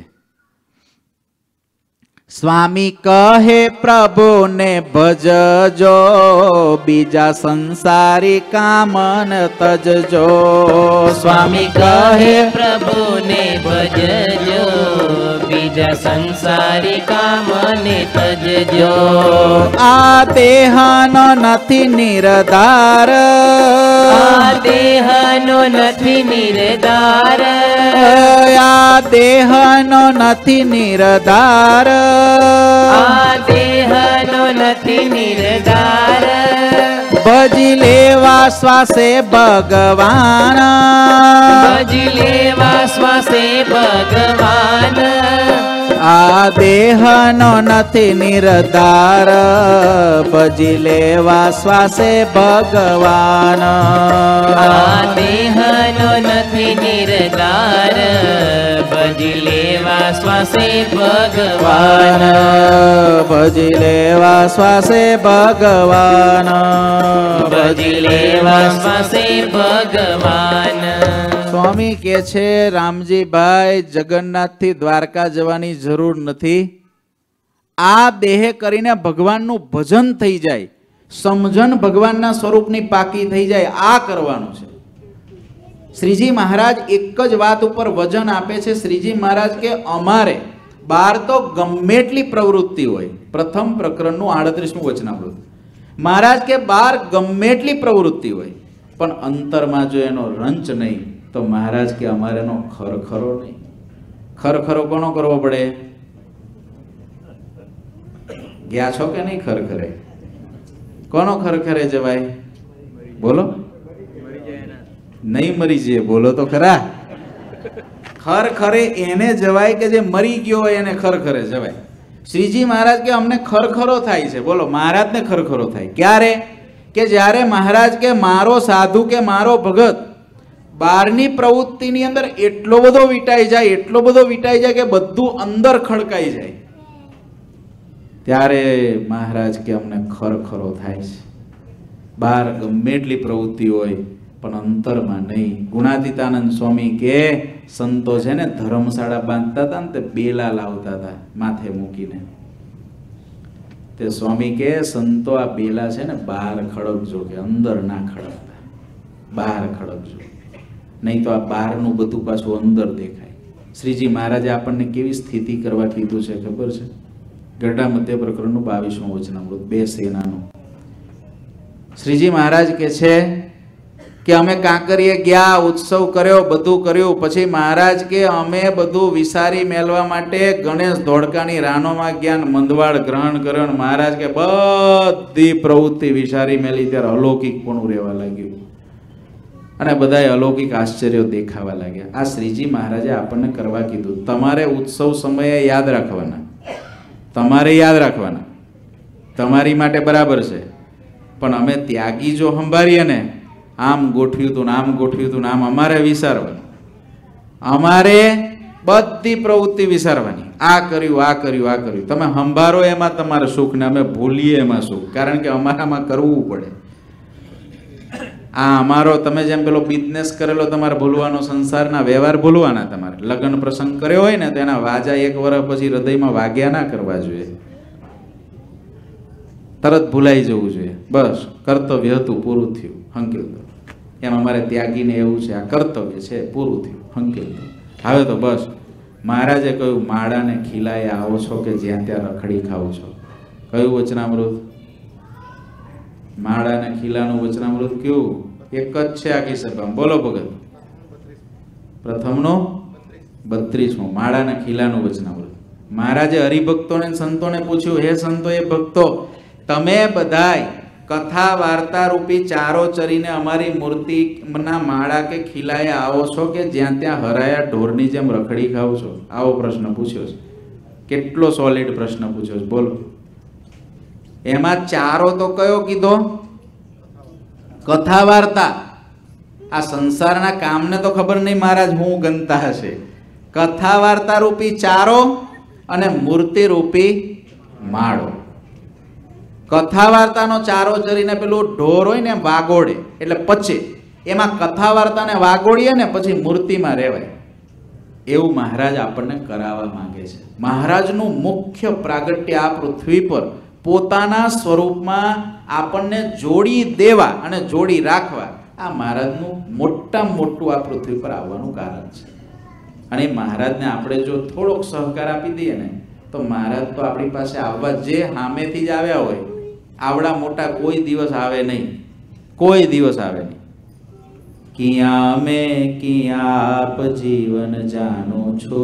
સ્વામી કહે પ્રભુને ભજજો, બીજા સંસારી કામન તજજો. સ્વામી કહે પ્રભુને ભજજો, બીજા સંસારી કામને તજજો. આ દેહનો નથી નિરધાર, આ દેહનો નથી નિરધાર, આ દેહનો નથી નિરધાર, આ દેહનો નથી નિરધાર. ભજી લેવા શ્વાસે ભગવાન, ભજી લેવા શ્વાસે ભગવાન. આ દેહનો નથી નિરધાર, ભજી લેવા શ્વાસે ભગવાન. આ દેહનો નથી નિરધાર, ભજી લેવા શ્વાસે ભગવાન. ભજી લેવા શ્વાસે ભગવાન, ભજી લેવા શ્વાસે ભગવાન. સ્વામી કે છે, રામજીભાઈ જગન્નાથથી દ્વારકા જવાની જરૂર નથી. આ દેહ કરીને ભગવાનનું ભજન થઈ જાય, સમજણ ભગવાનના સ્વરૂપની પાકી થઈ જાય, આ કરવાનું છે. શ્રીજી મહારાજ એક જ વાત ઉપર વજન આપે છે. શ્રીજી મહારાજ કે અમારે બહાર તો ગમે એટલી પ્રવૃત્તિ હોય. પ્રથમ પ્રકરણનું આડત્રીસમું વચનામૃત. મહારાજ કે બહાર ગમે એટલી પ્રવૃત્તિ હોય, પણ અંતરમાં જો એનો રંચ નહીં તો મહારાજ કે અમારે એનો ખરખરો નહીં. ખરખરો કોનો કરવો પડે? ગયા છો કે નહીં? ખરખરે કોનો ખરખરે જવાય? બોલો. નહીં મરી જઈએ, બોલો તો ખરા. ખરખરે એને જવાય કે જે મરી ગયો હોય એને ખરખરે જવાય. શ્રીજી મહારાજ કે અમને ખરખરો થાય છે. બોલો, મહારાજને ખરખરો થાય ક્યારે? કે જ્યારે મહારાજ કે મારો સાધુ કે મારો ભગત બહારની પ્રવૃત્તિની અંદર એટલો બધો વીટાઈ જાય, એટલો બધો વીટાઈ જાય કે બધું અંદર ખડકાઈ જાય, ત્યારે મહારાજ કે અમને ખરખરો થાય છે. બહાર ગમે એટલી પ્રવૃત્તિ હોય, પણ અંતરમાં નહીં. ગુણાતીતાનંદ સ્વામી કે સંતો છે ને ધર્મશાળા બાંધતા હતા ને તે બેલા લાવતા હતા માથે મૂકીને. તે સ્વામી કે સંતો આ બેલા છે ને બહાર ખડકજો, કે અંદર ના ખડકતા, બહાર ખડકજો, નહીં તો આ બહારનું બધું પાછું અંદર દેખાય. શ્રીજી મહારાજે આપણને કેવી સ્થિતિ કરવા કીધું છે ખબર છે? ગઢડા મધ્ય પ્રકરણનું બાવીસમું વચનામૃત, બે સેનાનું. શ્રીજી મહારાજ કે છે કે અમે કાંકરીએ ગયા, ઉત્સવ કર્યો, બધું કર્યું, પછી મહારાજ કે અમે બધું વિસારી મેળવા માટે ગણેશ ધોળકાની રાનોમાં ગયા, મંદવાડ ગ્રહણ કર્યો. મહારાજ કે બધી પ્રવૃત્તિ વિસારી મેલી ત્યારે અલૌકિક પણ રહેવા લાગ્યું અને બધાય અલૌકિક આશ્ચર્યો દેખાવા લાગ્યા. આ શ્રીજી મહારાજે આપણને કરવા કીધું. તમારે ઉત્સવ સમયે યાદ રાખવાના, તમારે યાદ રાખવાના, તમારી માટે બરાબર છે. પણ અમે ત્યાગી જો સંભાળીએ ને, આમ ગોઠવ્યું તું આમ ગોઠવ્યું તું આમ, અમારે વિચારવાનું, અમારે બધી પ્રવૃત્તિ વિચારવાની. આ કર્યું આ કર્યું આ કર્યું. તમે સંભાળો એમાં તમારે સુખ ને અમે ભૂલીએ એમાં સુખ, કારણ કે અમારામાં કરવું પડે. આ અમારો તમે જેમ પેલો બિઝનેસ કરેલો તમારે ભૂલવાનો, સંસારના વ્યવહાર ભૂલવાના. તમારે લગ્ન પ્રસંગ કર્યો હોય ને તો એના વાજા એક વર્ષ પછી હૃદયમાં વાગ્યા ના કરવા જોઈએ, તરત ભૂલાઈ જવું જોઈએ. બસ કર્તવ્ય હતું, પૂરું થયું, હંકેલ. એમ અમારે ત્યાગીને એવું છે, આ કર્તવ્ય છે, પૂરું થયું, હંકેલ. હવે તો બસ મહારાજે કહ્યું માળાને ખીલાએ આવો છો કે જ્યાં ત્યાં રખડી ખાવ છો. કયું વચનામૃત? માળાને ખીલાનું વચનામૃત કયું? એક જ છે આખી સભામાં. બોલો ભગત. પ્રથમનો બત્રીસમો માળાના ખીલાનું વચનામૃત. મહારાજે હરિભક્તોને સંતોને પૂછ્યું, હે સંતો એ ભક્તો, તમે બધાય કથા વાર્તા રૂપી ચારો ચરીને અમારી મૂર્તિના માળા કે ખીલાએ આવો છો કે જ્યાં ત્યાં હરાયા ઢોરની જેમ રખડી ખાવ છો? આવો પ્રશ્ન પૂછ્યો છે. કેટલો સોલિડ પ્રશ્ન પૂછ્યો છે, બોલો. એમાં ચારો તો કયો કીધો? કથા વાર્તા. આ સંસારના કામને તો ખબર નહીં મહારાજ હું ગણતા હશે. કથા વાર્તા રૂપી ચારો અને મૂર્તિ રૂપી માળો. કથા વાર્તાનો ચારો ચરીને પેલું ઢોર હોય ને વાગોડે એટલે પચે, એમાં કથા વાર્તાને વાગોડીએ ને પછી મૂર્તિમાં રહેવાય. એવું મહારાજ આપણને કરાવવા માંગે છે. મહારાજનું મુખ્ય પ્રાગટ્ય આ પૃથ્વી પર પોતાના સ્વરૂપમાં આપણને જોડી દેવા અને જોડી રાખવા, આ મહારાજનું મોટામાં મોટું આ પૃથ્વી પર આવવાનું કારણ છે. અને મહારાજને આપણે જો થોડોક સહકાર આપી દઈએ ને તો મહારાજ તો આપણી પાસે આવવા જે સામેથી જ આવ્યા હોય, આવડા મોટા કોઈ દિવસ આવે નહીં, કોઈ દિવસ આવે નહીં. કિયા મેં કિયા આપ જીવન જાણો છો,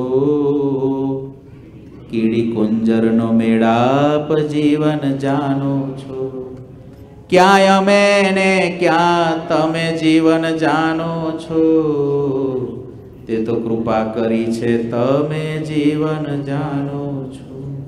કીડી કુંજરનો મેળાપ જીવન જાણો છો. ક્યાં અમે ને ક્યાં તમે જીવન જાણો છો, તે તો કૃપા કરી છે તમે જીવન જાણો છો.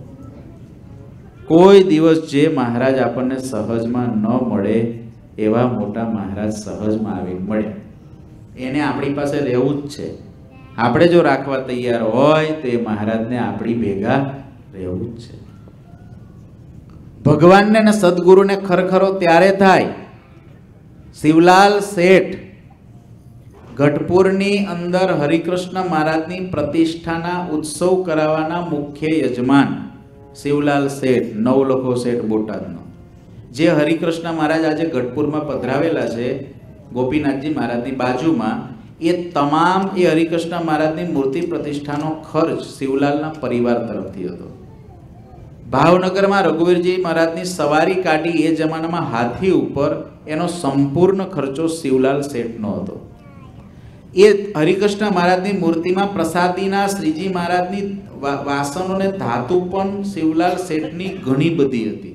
કોઈ દિવસ જે મહારાજ આપણને સહજમાં ન મળે એવા મોટા મહારાજ સહજમાં આવીને મળ્યા. એને આપણી પાસે રહેવું જ છે. આપણે જો રાખવા તૈયાર હોય તો એ મહારાજને આપણી ભેગા રહેવું જ છે. ભગવાનને ને સદગુરુને ખરખરો ત્યારે થાય. શિવલાલ શેઠ ગઢપુરની અંદર હરિકૃષ્ણ મહારાજની પ્રતિષ્ઠાના ઉત્સવ કરાવવાના મુખ્ય યજમાન શિવલાલ શેઠ, નવલખો શેઠ બોટાદનો, જે હરિકૃષ્ણ મહારાજ આજે ગઢપુરમાં પધરાવેલા છે ગોપીનાથજી મહારાજની બાજુમાં, એ તમામ એ હરિકૃષ્ણ મહારાજની મૂર્તિ પ્રતિષ્ઠાનો ખર્ચ શિવલાલના પરિવાર તરફથી હતો. ભાવનગરમાં રઘુવીરજી મહારાજની સવારી કાઢી એ જમાનામાં હાથી ઉપર, એનો સંપૂર્ણ ખર્ચો શિવલાલ શેઠનો હતો. એ હરિકૃષ્ણ મહારાજની મૂર્તિમાં પ્રસાદીના શ્રીજી મહારાજની વાસણોને ધાતુ પણ શિવલાલ શેઠની ઘણી બધી હતી.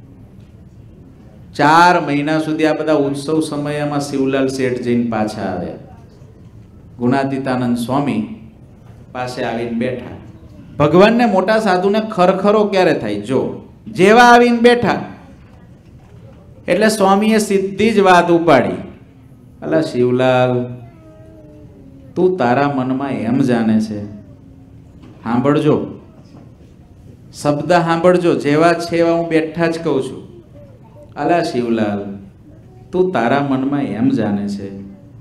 ચાર મહિના સુધી આ બધા ઉત્સવ સમયમાં શિવલાલ શેઠ જઈને પાછા આવ્યા. ગુણાતીતાનંદ સ્વામી પાસે આવીને બેઠા. ભગવાનને મોટા સાધુને ખરખરો ક્યારે થાય? જો જેવા આવીને બેઠા એટલે સ્વામીએ સીધી જ વાત ઉપાડી, અલા શિવલાલ, તું તારા મનમાં એમ જાણે છે, સાંભળજો, શબ્દ સાંભળજો, જેવા છે એવા હું બેઠા જ કહું છું. અલા શિવલાલ, તું તારા મનમાં એમ જાણે છે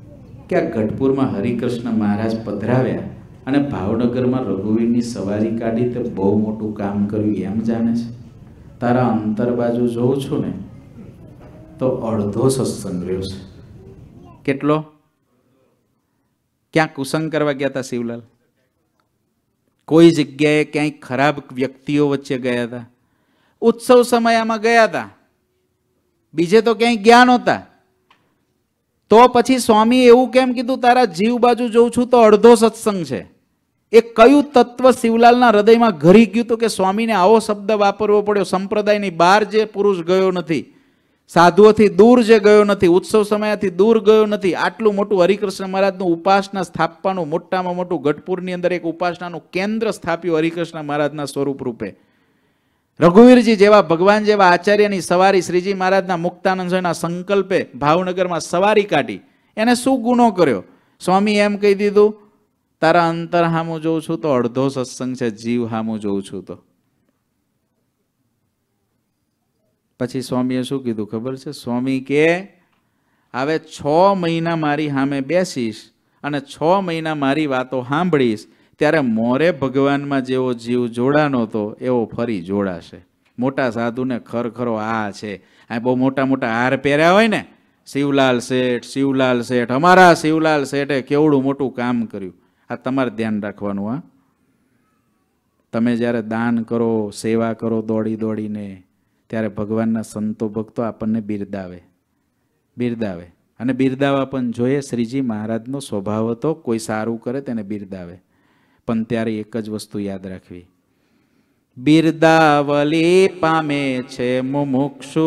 કે આ ગઢપુરમાં હરિકૃષ્ણ મહારાજ પધરાવ્યા અને ભાવનગરમાં રઘુવીરની સવારી કાઢી તે બહુ મોટું કામ કર્યું એમ જાણે છે? તારા અંતર બાજુ જોઉં છું ને તો અડધો સત્સંગ રહ્યો છે. કેટલો? ક્યાં કુસંગ કરવા ગયા હતા શિવલાલ? કોઈ જગ્યાએ ક્યાંય ખરાબ વ્યક્તિઓ વચ્ચે ગયા હતા? ઉત્સવ સમયમાં ગયા હતા, બીજે તો ક્યાંય ગયા નહોતા. તો પછી સ્વામી એવું કેમ કીધું તારા જીવ બાજુ જોઉં છું તો અડધો સત્સંગ છે? એ કયું તત્વ શિવલાલના હૃદયમાં ઘરી ગયું હતું કે સ્વામીને આવો શબ્દ વાપરવો પડ્યો? સંપ્રદાયની બહાર જે પુરુષ ગયો નથી, સાધુઓથી દૂર જે ગયો નથી, ઉત્સવ સમયથી દૂર ગયો નથી, આટલું મોટું હરિકૃષ્ણ મહારાજનું ઉપાસના સ્થાપવાનું મોટામાં મોટું ગઢપુરની અંદર એક ઉપાસનાનું કેન્દ્ર સ્થાપ્યું હરિકૃષ્ણ મહારાજના સ્વરૂપ રૂપે. રઘુવીરજી જેવા ભગવાન જેવા આચાર્યની સવારી શ્રીજી મહારાજના મુક્તાનંદ સ્વામીના સંકલ્પે ભાવનગરમાં સવારી કાઢી. એને શું ગુનો કર્યો? સ્વામી એમ કહી દીધું તારા અંતર હામું જોઉં છું તો અડધો સત્સંગ છે, જીવ હામું જોઉં છું તો. પછી સ્વામીએ શું કીધું ખબર છે? સ્વામી કે હવે છ મહિના મારી સામે બેસીશ અને છ મહિના મારી વાતો સાંભળીશ ત્યારે મોરે ભગવાનમાં જેવો જીવ જોડાનો હતો એવો ફરી જોડાશે. મોટા સાધુને ખરખરો આ છે, આ બહુ મોટા મોટા હાર પહેર્યા હોય ને, શિવલાલ શેઠ શિવલાલ શેઠ અમારા શિવલાલ શેઠે કેવડું મોટું કામ કર્યું. આ તમારે ધ્યાન રાખવાનું. હા, તમે જ્યારે દાન કરો, સેવા કરો દોડી દોડીને, ત્યારે ભગવાનના સંતો ભક્તો આપણને બિરદાવે બિરદાવે અને બિરદાવા પણ જોઈએ. શ્રીજી મહારાજનો સ્વભાવ હતો કોઈ સારું કરે તેને બિરદાવે, પણ ત્યારે એક જ વસ્તુ યાદ રાખવી, બિરદાવલી પામે છે મુમુક્ષુ,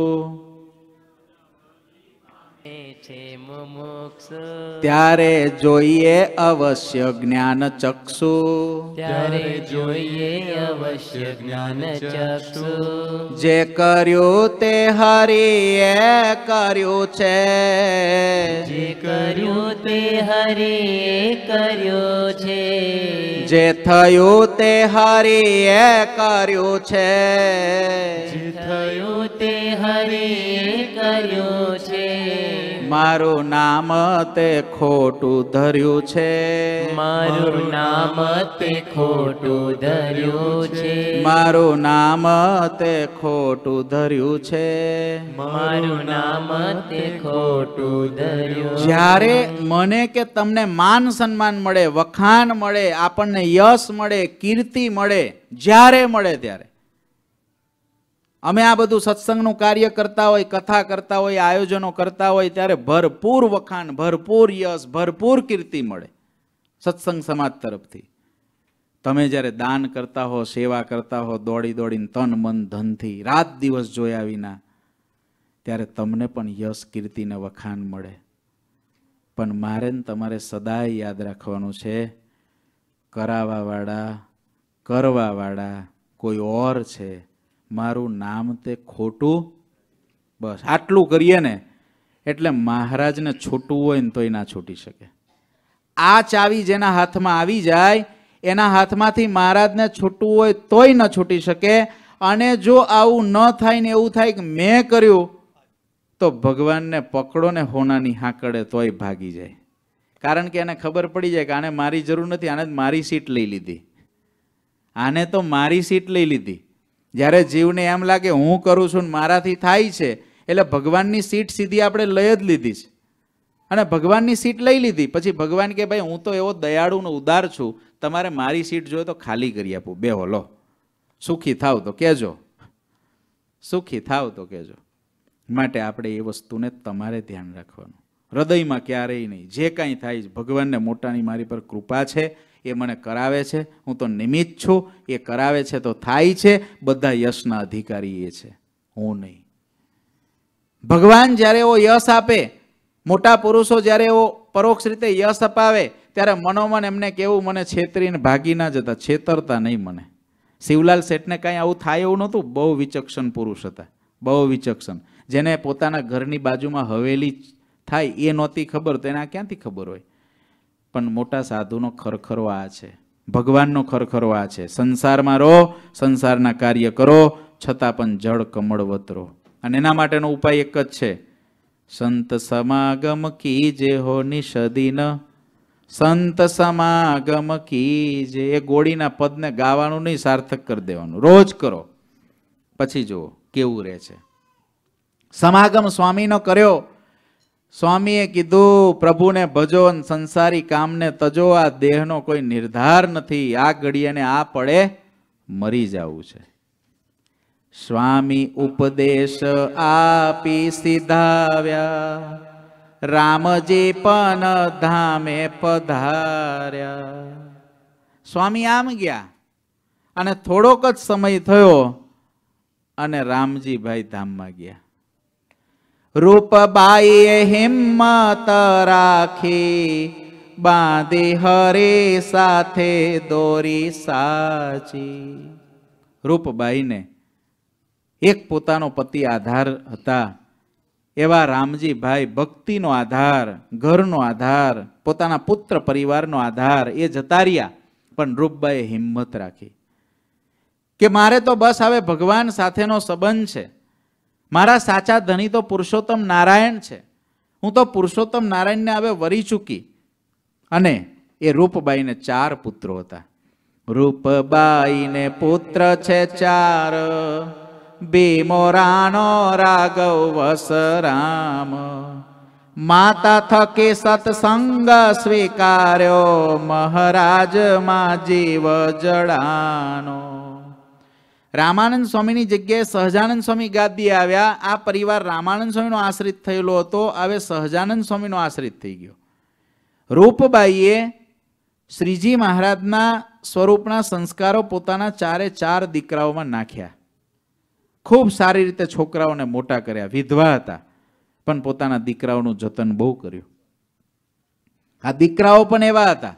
ત્યારે જોઈએ અવશ્ય જ્ઞાન ચક્ષુ, ત્યારે જોઈએ અવશ્ય જ્ઞાન ચક્ષુ. જે કર્યું તે હરિએ કર્યું છે, જે કર્યું તે હરિએ કર્યું છે, જે થયું તે હરિએ કર્યું છે, જે થયું તે હરિએ કર્યું છે. મારું નામ તે ખોટું ધર્યું છે, મારું નામ તે ખોટું ધર્યું છે, મારું નામ તે ખોટું ધર્યું છે, મારું નામ તે ખોટું ધર્યું. જ્યારે મને કે તમને માન સન્માન મળે, વખાણ મળે, આપણને યશ મળે, કીર્તિ મળે, જ્યારે મળે ત્યારે અમે આ બધું સત્સંગનું કાર્ય કરતા હોય, કથા કરતા હોય, આયોજનો કરતા હોય ત્યારે ભરપૂર વખાણ, ભરપૂર યશ, ભરપૂર કીર્તિ મળે સત્સંગ સમાજ તરફથી. તમે જ્યારે દાન કરતા હો, સેવા કરતા હો, દોડી દોડીને તન મન ધનથી રાત દિવસ જોયા વિના, ત્યારે તમને પણ યશ કીર્તિ ને વખાણ મળે. પણ મારે ને તમારે સદાય યાદ રાખવાનું છે, કરાવાવાળા કરવાવાળા કોઈ ઓર છે, મારું નામ તે ખોટું. બસ આટલું કરીએ ને એટલે મહારાજને છૂટવું હોય ને તોય ના છૂટી શકે. આ ચાવી જેના હાથમાં આવી જાય એના હાથમાંથી મહારાજને છૂટવું હોય તોય ન છૂટી શકે. અને જો આવું ન થાય ને એવું થાય કે મેં કર્યું તો ભગવાનને પકડો ને હોનાની હાંકડે તોય ભાગી જાય. કારણ કે એને ખબર પડી જાય કે આને મારી જરૂર નથી, આને મારી સીટ લઈ લીધી, આને તો મારી સીટ લઈ લીધી. જ્યારે જીવને એમ લાગે હું કરું છું ને મારાથી થાય છે એટલે ભગવાનની સીટ સીધી આપણે લઈ જ લીધી છે. અને ભગવાનની સીટ લઈ લીધી પછી ભગવાન કે ભાઈ હું તો એવો દયાળુ ને ઉદાર છું, તમારે મારી સીટ જોઈએ તો ખાલી કરી આપું, બેહો લો, સુખી થાવ તો કહેજો, સુખી થાવ તો કહેજો. માટે આપણે એ વસ્તુને તમારે ધ્યાન રાખવાનું, હૃદયમાં ક્યારેય નહીં. જે કાંઈ થાય ભગવાનને મોટાની મારી પર કૃપા છે, એ મને કરાવે છે, હું તો નિમિત્ત છું, એ કરાવે છે તો થાય છે. બધા યશના અધિકારી એ છે, હું નહીં. ભગવાન જ્યારે એવો યશ આપે, મોટા પુરુષો જ્યારે એવો પરોક્ષ રીતે યશ અપાવે ત્યારે મનોમન એમને કેવું, મને છેતરીને ભાગી ના જતા, છેતરતા નહીં મને. શિવલાલ શેઠને કાંઈ આવું થાય એવું નહોતું. બહુ વિચક્ષણ પુરુષ હતા, બહુ વિચક્ષણ. જેને પોતાના ઘરની બાજુમાં હવેલી થાય એ નહોતી ખબર તો એને આ ક્યાંથી ખબર હોય. પણ મોટા સાધુનો ખરખરો આ છે, ભગવાનનો ખરખરો આ છે. સંસારમાં રહો, સંસારના કાર્ય કરો, છતાં પણ જળ કમળવત રહો. અને એના માટેનો ઉપાય એક જ છે, સંત સમાગમ કીજે હો નિષદિન, સંત સમાગમ કીજે. એ ગોળીના પદને ગાવાનું નહીં, સાર્થક કરી દેવાનું. રોજ કરો, પછી જુઓ કેવું રહે છે. સમાગમ સ્વામીનો કર્યો. સ્વામીએ કીધું પ્રભુને ભજો, સંસારી કામને તજો. આ દેહનો કોઈ નિર્ધાર નથી. આ ઘડીએ આ પડે મરી જવું છે. સ્વામી ઉપદેશ આપી સીધાવ્યા, રામજી પણ ધામે પધાર્યા. સ્વામી આમ ગયા અને થોડોક જ સમય થયો અને રામજીભાઈ ધામમાં ગયા. રૂપબાઈએ હિંમત રાખી, બાંધી હરે સાથે દોરી સાચી. રૂપબાઈને એક પોતાનો પતિ આધાર હતા, એવા રામજીભાઈ ભક્તિનો આધાર, ઘરનો આધાર, પોતાના પુત્ર પરિવારનો આધાર એ જતા રહ્યા. પણ રૂપબાઈએ હિંમત રાખી કે મારે તો બસ હવે ભગવાન સાથેનો સંબંધ છે. મારા સાચા ધણી તો પુરુષોત્તમ નારાયણ છે. હું તો પુરુષોત્તમ નારાયણને હવે વરી ચૂકી. અને એ રૂપબાઈને ચાર પુત્રો હતા. રૂપબાઈને પુત્ર છે ચાર, ભીમો, રાણો, રાઘવ, વસરામ. માતા થકી સત્સંગ સ્વીકાર્યો, મહારાજમાં જીવ જડાનો. રામાનંદ સ્વામીની જગ્યાએ સહજાનંદ સ્વામી ગાદીએ આવ્યા. આ પરિવાર રામાનંદ સ્વામીનો આશ્રિત થયેલો હતો, હવે સહજાનંદ સ્વામીનો આશ્રિત થઈ ગયો. રૂપબાઈએ શ્રીજી મહારાજના સ્વરૂપના સંસ્કારો પોતાના ચારે ચાર દીકરાઓમાં નાખ્યા. ખૂબ સારી રીતે છોકરાઓને મોટા કર્યા. વિધવા હતા પણ પોતાના દીકરાઓનું જતન બહુ કર્યું. આ દીકરાઓ પણ એવા હતા,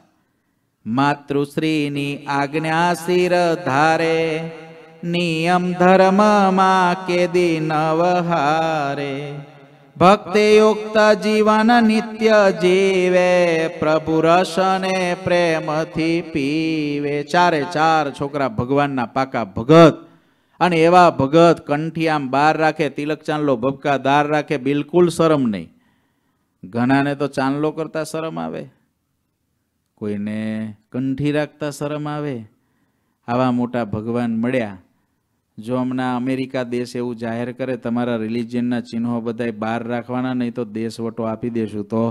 માતૃશ્રીની આજ્ઞા શિર ધારે, નિયમ ધર્મમાં કેદી નવહારે. ભક્તિ યુક્ત જીવન નિત્ય જીવે, પ્રભુ રસને પ્રેમથી પીવે. ચારે ચાર છોકરા ભગવાનના પાકા ભગત. અને એવા ભગત કંઠી આમ બહાર રાખે, તિલક ચાંદલો ભબકા દાર રાખે, બિલકુલ શરમ નહીં. ઘણાને તો ચાંદલો કરતા શરમ આવે, કોઈને કંઠી રાખતા શરમ આવે. આવા મોટા ભગવાન મળ્યા. જો હમણાં અમેરિકા દેશ એવું જાહેર કરે તમારા રિલિજિયનના ચિહ્નો બધા બહાર રાખવાના, નહીં તો દેશવટો આપી દેશું, તો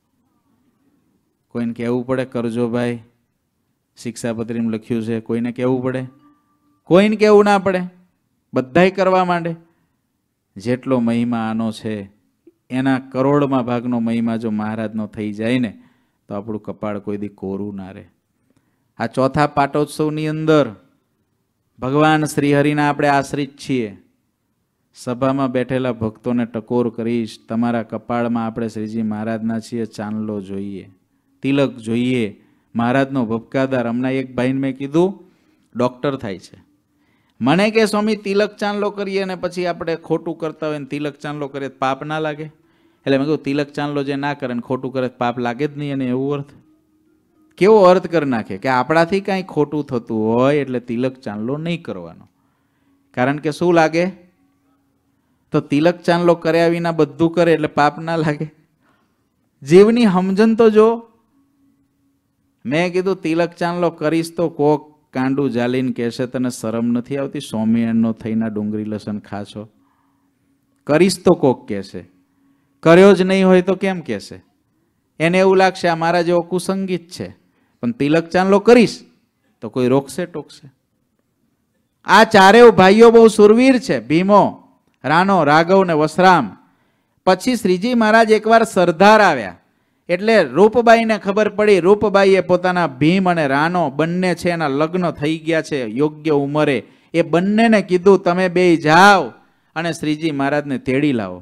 કોઈને કહેવું પડે કરજો ભાઈ, શિક્ષાપત્રીમાં લખ્યું છે. કોઈને કહેવું પડે? કોઈને કહેવું ના પડે, બધાય કરવા માંડે. જેટલો મહિમા આનો છે એના કરોડમાં ભાગનો મહિમા જો મહારાજનો થઈ જાય ને તો આપણું કપાળ કોઈ દી કોરું ના રહે. આ ચોથા પાટોત્સવની અંદર ભગવાન શ્રીહરિના આપણે આશ્રિત છીએ. સભામાં બેઠેલા ભક્તોને ટકોર કરીશ, તમારા કપાળમાં આપણે શ્રીજી મહારાજના છીએ ચાંદલો જોઈએ, તિલક જોઈએ, મહારાજનો ભબકાદાર. હમણાં એક ભાઈને મેં કીધું ડૉક્ટર થાય છે, મને કે સ્વામી તિલક ચાંદલો કરીએ ને પછી આપણે ખોટું કરતા હોય ને તિલક ચાંદલો કરીએ પાપ ના લાગે? એટલે મેં કહ્યું તિલક ચાંદલો જે ના કરે ને ખોટું કરે પાપ લાગે જ નહીં. અને એવું અર્થ કેવો અર્થ કરી નાખે કે આપણાથી કાંઈ ખોટું થતું હોય એટલે તિલક ચાંદલો નહીં કરવાનો. કારણ કે શું લાગે? તો તિલક ચાંદલો કર્યા વિના બધું કરે એટલે પાપ ના લાગે. જીવની સમજણ તો જો. મેં કીધું તિલક ચાંદલો કરીશ તો કોક કાંડું જાલીને કહેશે તને શરમ નથી આવતી, સ્વામિનારાયણનો થઈને ડુંગળી લસણ ખાશો? કરીશ તો કોક કહેશે, કર્યો જ નહીં હોય તો કેમ કહેશે? એને એવું લાગશે આ મારા જેવો કુસંગીત છે. પણ તિલક ચાંદલો કરીશ તો કોઈ રોકશે ટોકશે? આ ચારેય ભાઈઓ બહુ સુરવીર છે, ભીમો, રાનો, રાઘવ ને વસરામ. પછી શ્રીજી મહારાજ એકવાર સરદાર આવ્યા એટલે રૂપબાઈને ખબર પડી. રૂપબાઈએ પોતાના ભીમ અને રાનો બંને છે એના લગ્ન થઈ ગયા છે યોગ્ય ઉંમરે. એ બંનેને કીધું તમે બે જાઓ અને શ્રીજી મહારાજને તેડી લાવો.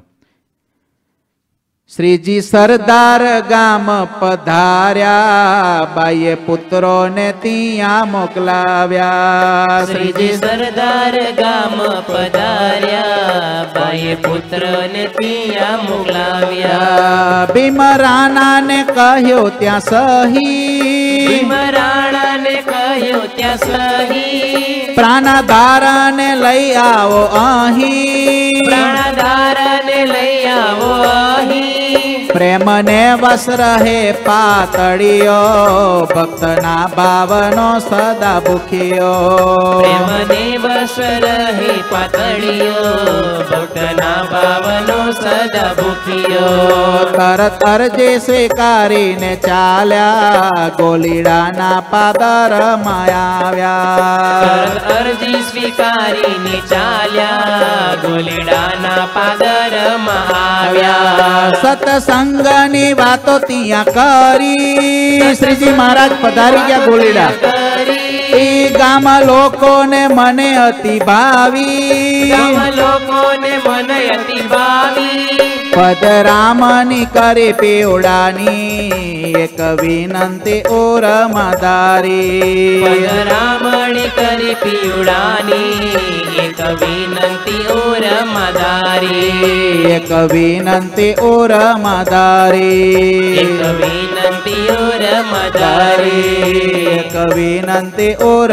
શ્રીજી સરદાર ગામ પધાર્યા, બાઈએ પુત્રોને ત્યાં મોકલાવ્યા. શ્રીજી સરદાર ગામ પધાર્યા, બાઈએ પુત્રને ત્યાં મોકલાવ્યા. ભીમ રાણાને કહ્યું ત્યાં સહી, ભીમ રાણાને કહ્યું ત્યાં સહી. પ્રાણધારાને લઈ આવો અહીં, પ્રાણધારાને લઈ આવો અહીં પ્રેમને વસ રહે પાતળીઓ ભક્તના ભાવનો સદા ભૂખ્યો પ્રેમને બસ રહે પાતળીઓ ભક્તના ભાવનો સદા ભૂખ્યો તરત અરજી સ્વીકારીને ચાલ્યા ગોલીડાના પાદરમાં આવ્યા અરજી સ્વીકારીને ચાલ્યા ગોલીડાના પાદરમાં આવ્યા સત્સંગની વાતો ત્યાં કરી શ્રીજી મહારાજ પધારી ગયા ગોલીડા એ ગામ લોકોને મને અતિ ભાવી ગામ લોકોને મને અતિ ભાવી પદરામની કરે પેવડાની એક વિનંતી ઓર માદારી પદરામણી કરી પીવડાની એક વિનંતી ઓર મદારી એક વિનંતી ઓર માદારી એક વિનંતી ઓર મદારી એક વિનંતી ઓર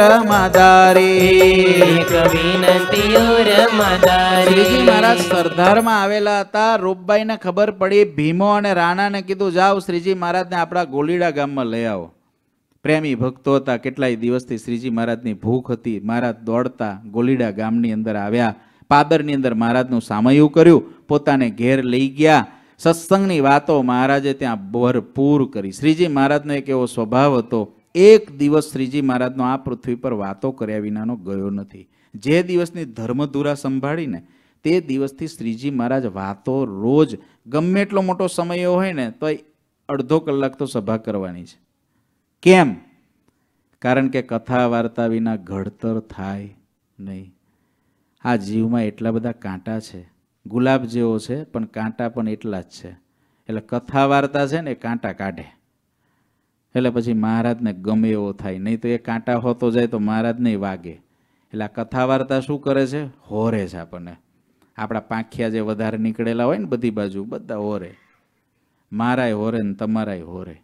માદારી એક વિનંતી ઓર મદારી શ્રીજી મહારાજ સરદારમાં આવેલા હતા રૂપબાઈ ને ખબર પડી ભીમો અને રાણાને કીધું જાઓ શ્રીજી મહારાજને આપણા ગોલીડા ગામમાં લઈ આવો પ્રેમી ભક્તો હતા કેટલાય દિવસથી શ્રીજી મહારાજની ભૂખ હતી મહારાજ દોડતા ગોલીડા ગામની અંદર આવ્યા પાદરની અંદર મહારાજનું સામયું કર્યું પોતાને ઘેર લઈ ગયા સત્સંગની વાતો મહારાજે ત્યાં ભરપૂર કરી શ્રીજી મહારાજનો એક એવો સ્વભાવ હતો એક દિવસ શ્રીજી મહારાજનો આ પૃથ્વી પર વાતો કર્યા વિનાનો ગયો નથી જે દિવસની ધર્મધુરા સંભાળીને તે દિવસથી શ્રીજી મહારાજ વાતો રોજ ગમે એટલો મોટો સમય હોય ને તો અડધો કલાક તો સભા કરવાની છે કેમ કારણ કે કથા વાર્તા વિના ઘડતર થાય નહીં આ જીવમાં એટલા બધા કાંટા છે ગુલાબ જેવો છે પણ કાંટા પણ એટલા જ છે એટલે કથા વાર્તા છે ને એ કાંટા કાઢે એટલે પછી મહારાજને ગમે એવો થાય નહીં તો એ કાંટા હોતો જાય તો મહારાજ નહીં વાગે એટલે આ કથા વાર્તા શું કરે છે હોરે છે આપણને આપણા પાંખિયા જે વધારે નીકળેલા હોય ને બધી બાજુ બધા હોરે મારાય હોરે ને તમારાય હોરે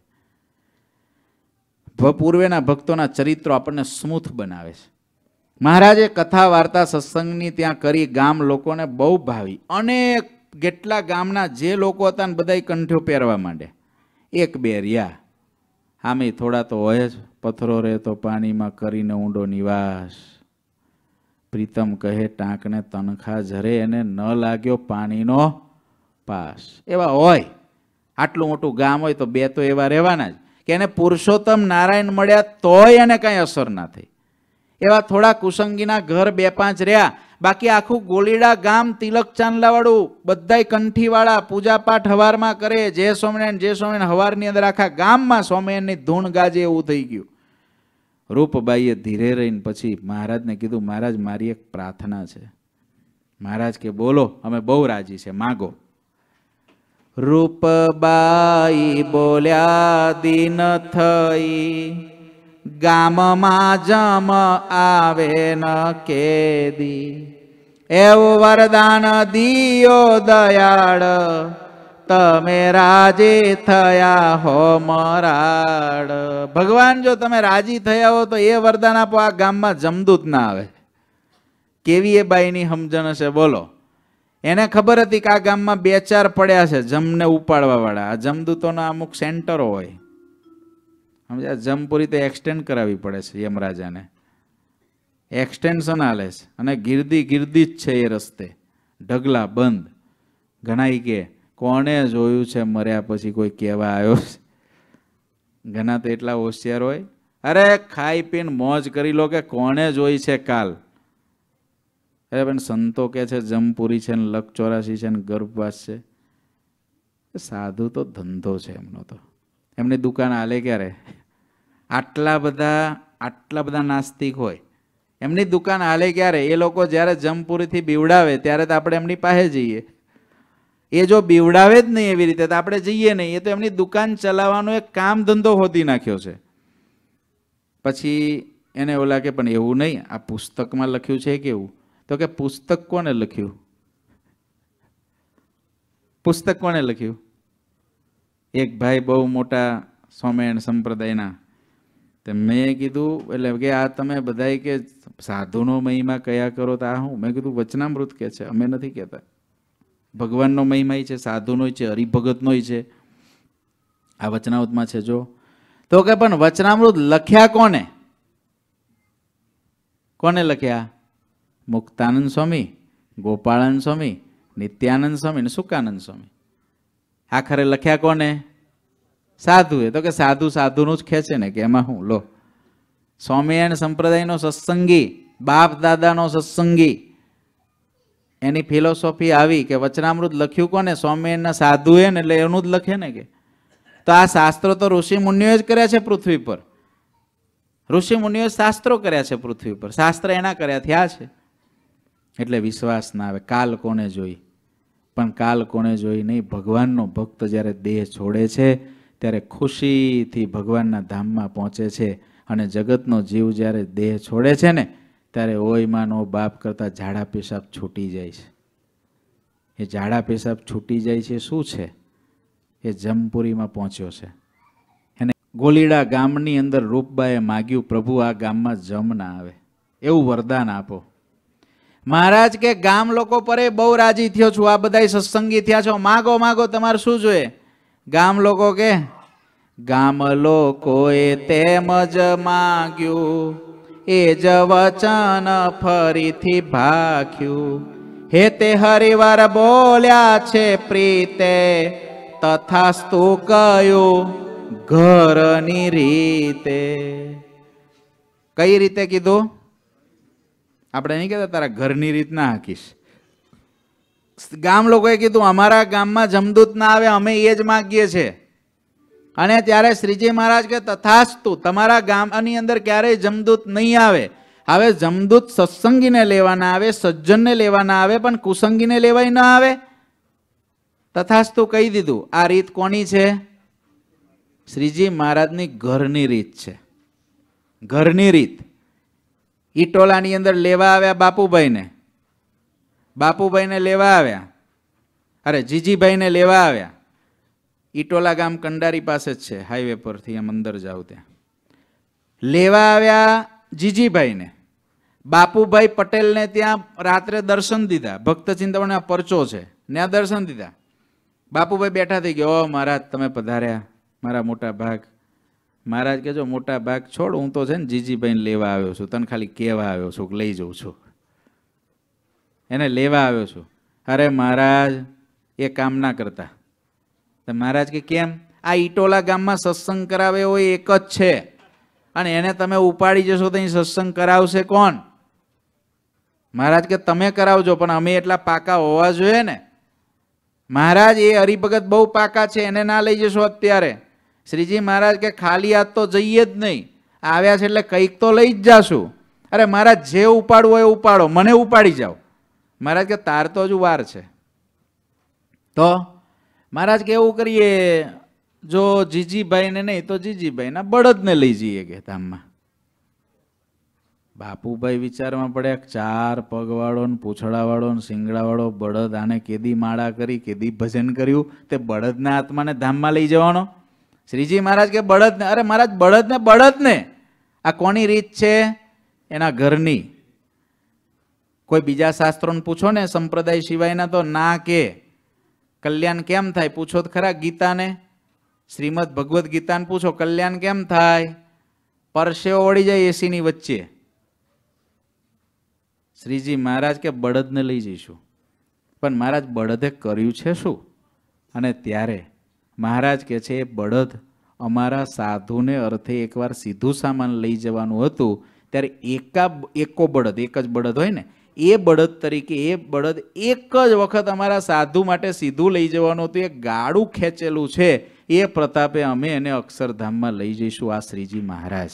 પૂર્વેના ભક્તોના ચરિત્રો આપણને સ્મૂથ બનાવે છે મહારાજે કથા વાર્તા સત્સંગની ત્યાં કરી ગામ લોકોને બહુ ભાવી અનેક કેટલા ગામના જે લોકો હતા ને બધાય કંઠ્યો પહેરવા માંડે એક બે રહ્યા આમે થોડા તો હોય જ પથ્થરો રહે તો પાણીમાં કરીને ઊંડો નિવાસ પ્રીતમ કહે ટાંકને તનખા ઝરે એને ન લાગ્યો પાણીનો પાસ એવા હોય આટલું મોટું ગામ હોય તો બે તો એવા રહેવાના જ કે એને પુરુષોત્તમ નારાયણ મળ્યા તોય એને કાંઈ અસર ના થઈ એવા થોડા કુસંગીના ઘર બે પાંચ રહ્યા બાકી આખું ગોલીડા ગામ તિલક ચાંદલાવાળું બધાય કંઠીવાળા પૂજાપાઠ હવારમાં કરે જય સ્વામિનારાયણ જય સ્વામિનારાયણ હવારની અંદર આખા ગામમાં સ્વામિનારાયણની ધૂણ ગાજે એવું થઈ ગયું રૂપબાઈએ ધીરે રહીને પછી મહારાજને કીધું મહારાજ મારી એક પ્રાર્થના છે મહારાજ કે બોલો અમે બહુ રાજી છે માગો રૂપબાઈ બોલ્યા દિન થઈ ગામમાં જમ આવે ન કેદી એવું વરદાન દિયો દયાળ તમે રાજી થયા હો મરાડ ભગવાન જો તમે રાજી થયા હો તો એ વરદાન આપો આ ગામમાં જમદૂત ના આવે કેવી એ બાઈની સમજણ હશે બોલો એને ખબર હતી કે આ ગામમાં બે ચાર પડ્યા છે જમને ઉપાડવા વાળા આ જમદૂતોના અમુક સેન્ટરો હોય સમજ્યા જમપુરી તો એક્સટેન્ડ કરાવવી પડે છે યમરાજાને એક્સટેન્શન આલે છે અને ગીર્દી ગીર્દી જ છે એ રસ્તે ઢગલા બંધ ઘણા કે કોણે જોયું છે મર્યા પછી કોઈ કહેવા આવ્યો છે ઘણા તો એટલા હોશિયાર હોય અરે ખાઈ પીને મોજ કરી લો કે કોણે જોઈ છે કાલ અરે પણ સંતો કે છે જમપુરી છે ને લક ચોરાસી છે ને ગર્ભવાસ છે સાધુ તો ધંધો છે એમનો તો એમની દુકાન હાલે ક્યારે આટલા બધા આટલા બધા નાસ્તિક હોય એમની દુકાન હાલે ક્યારે એ લોકો જ્યારે જમપુરીથી બીવડાવે ત્યારે તો આપણે એમની પાસે જઈએ એ જો બીવડાવે જ નહીં એવી રીતે તો આપણે જઈએ નહીં એ તો એમની દુકાન ચલાવવાનો એક કામ ધંધો હોતી નાખ્યો છે પછી એને એવું લાગે પણ એવું નહીં આ પુસ્તકમાં લખ્યું છે કેવું તો કે પુસ્તક કોને લખ્યું પુસ્તક કોને લખ્યું એક ભાઈ બહુ મોટા સ્વામિનારાયણ સંપ્રદાયના તો મેં કીધું એટલે કે આ તમે બધાય કે સાધુનો મહિમા કયા કરો તો આ હું મેં કીધું વચનામૃત કે છે અમે નથી કહેતા ભગવાનનો મહિમાય છે, સાધુનોય છે, હરિભગતનોય છે. આ વચનામૃતમાં છે. જો તો કે પણ વચનામૃત લખ્યા કોને? કોને લખ્યા? મુક્તાનંદ સ્વામી, ગોપાળાનંદ સ્વામી, નિત્યાનંદ સ્વામી ને સુકાનંદ સ્વામી. આખરે લખ્યા કોને? સાધુએ. તો કે સાધુ સાધુનું જ ખેંચે ને, કે એમાં હું લો. સ્વામિનારાયણ સંપ્રદાયનો સત્સંગી, બાપ દાદાનો સત્સંગી, એની ફિલોસોફી આવી કે વચનામૃત લખ્યું કોને? સ્વામિનારાયણના સાધુએ ને, એટલે એનું જ લખે ને. કે તો આ શાસ્ત્રો તો ઋષિ મુનિઓએ જ કર્યા છે પૃથ્વી પર. ઋષિ મુનિઓએ શાસ્ત્રો કર્યા છે પૃથ્વી પર, શાસ્ત્ર એના કર્યા થયા છે. એટલે વિશ્વાસ ના આવે. કાલ કોને જોઈ? પણ કાલ કોને જોઈ નહીં. ભગવાનનો ભક્ત જ્યારે દેહ છોડે છે ત્યારે ખુશીથી ભગવાનના ધામમાં પહોંચે છે. અને જગતનો જીવ જ્યારે દેહ છોડે છે ને ત્યારે ઓયમાનો બાપ કરતા ઝાડા પેશાબ છૂટી જાય છે. એ ઝાડા પેશાબ છૂટી જાય છે શું છે? એ જમપુરીમાં પહોંચ્યો છે. એને ગોલીડા ગામની અંદર રૂપબાએ માગ્યું, પ્રભુ આ ગામમાં જમ ના આવે એવું વરદાન આપો. મહારાજ કે ગામ લોકો પરે બહુ રાજી થયો છું, આ બધા સત્સંગી થયા છો, માગો માગો, તમારે શું જોઈએ? ગામ લોકો કે ગામ લોકોએ તેમ જ માગ્યું, એ જ વચન ફરીથી ભાખ્યું. હે તે હરિવાર બોલ્યા છે પ્રીતે, તથાસ્તુ કયું ઘરની રીતે. કઈ રીતે કીધું? આપણે નહીં કહેતા તારા ઘરની રીત ના હાકીશ. ગામ લોકોએ કીધું અમારા ગામમાં જમદૂત ના આવે, અમે એ જ માગીએ છીએ. અને ત્યારે શ્રીજી મહારાજ કે તથાસ્તુ, તમારા ગામની અંદર ક્યારેય જમદૂત નહીં આવે. હવે જમદૂત સત્સંગીને લેવાના આવે, સજ્જનને લેવાના આવે, પણ કુસંગીને લેવાય ના આવે. તથાસ્તુ કહી દીધું. આ રીત કોની છે? શ્રીજી મહારાજની ઘરની રીત છે. ઘરની રીત. ઈટોલાની અંદર લેવા આવ્યા બાપુભાઈને, બાપુભાઈને લેવા આવ્યા, અરે જીજીભાઈને લેવા આવ્યા. ઈટોલા ગામ કંડારી પાસે જ છે, હાઈવે પરથી એમ અંદર જાવ ત્યાં. લેવા આવ્યા જીજીભાઈને, બાપુભાઈ પટેલને ત્યાં રાત્રે દર્શન દીધા. ભક્ત ચિંતામણીમાં પરચો છે, ત્યાં દર્શન દીધા. બાપુભાઈ બેઠા થઈ ગયા, ઓ મહારાજ તમે પધાર્યા, મારા મોટા ભાગ. મહારાજ કે જો મોટા ભાગ છોડ, હું તો છે ને જીજીભાઈને લેવા આવ્યો છું, તને ખાલી કહેવા આવ્યો છું, લઈ જઉં છું, એને લેવા આવ્યો છું. અરે મહારાજ એ કામ ના કરતા. તો મહારાજ કે કેમ? આ ઈટોલા ગામમાં સત્સંગ કરાવે એવો એક જ છે, અને એને તમે ઉપાડી જશો તો અહીં સત્સંગ કરાવશે કોણ? મહારાજ કે તમે કરાવજો, પણ અમે એટલા પાકા હોવા જોઈએ ને. મહારાજ એ હરિભગત બહુ પાકા છે, એને ના લઈ જશો અત્યારે. શ્રીજી મહારાજ કે ખાલી હાથ તો જઈએ જ નહીં, આવ્યા છે એટલે કંઈક તો લઈ જ જાશું. અરે મહારાજ જે ઉપાડવું હોય ઉપાડો, મને ઉપાડી જાઓ. મહારાજ કે તાર તો હજુ વાર છે. તો મહારાજ કે એવું કરીએ, જો જીજીભાઈને નહીં તો જીજીભાઈના બળદને લઈ જઈએ કે ધામમાં. બાપુભાઈ વિચારમાં પડ્યા, ચાર પગવાળો ને પૂંછડાવાળો ને શિંગડાવાળો બળદ, આને કેદી માળા કરી, કેદી ભજન કર્યું, તે બળદના આત્માને ધામમાં લઈ જવાનો. શ્રીજી મહારાજ કે બળદને, અરે મહારાજ બળદને બળદને. આ કોની રીત છે? એના ઘરની. કોઈ બીજા શાસ્ત્રોને પૂછો ને સંપ્રદાય સિવાયના તો ના કે કલ્યાણ કેમ થાય, પૂછો તો ખરા. ગીતાને, શ્રીમદ ભગવદ્ ગીતાને પૂછો કલ્યાણ કેમ થાય? પરસેવો વળી જાય એસીની વચ્ચે. શ્રીજી મહારાજ કે બળદને લઈ જઈશું. પણ મહારાજ બળદે કર્યું છે શું? અને ત્યારે મહારાજ કે છે એ બળદ અમારા સાધુને અર્થે એકવાર સીધું સામાન લઈ જવાનું હતું, ત્યારે એકા એકો બળદ, એક જ બળદ હોય ને, એ બળદ તરીકે એ બળદ એક જ વખત અમારા સાધુ માટે સીધું લઈ જવાનું હતું. એ ગાડું ખેંચેલું છે, એ પ્રતાપે અમે એને અક્ષરધામમાં લઈ જઈશું. આ શ્રીજી મહારાજ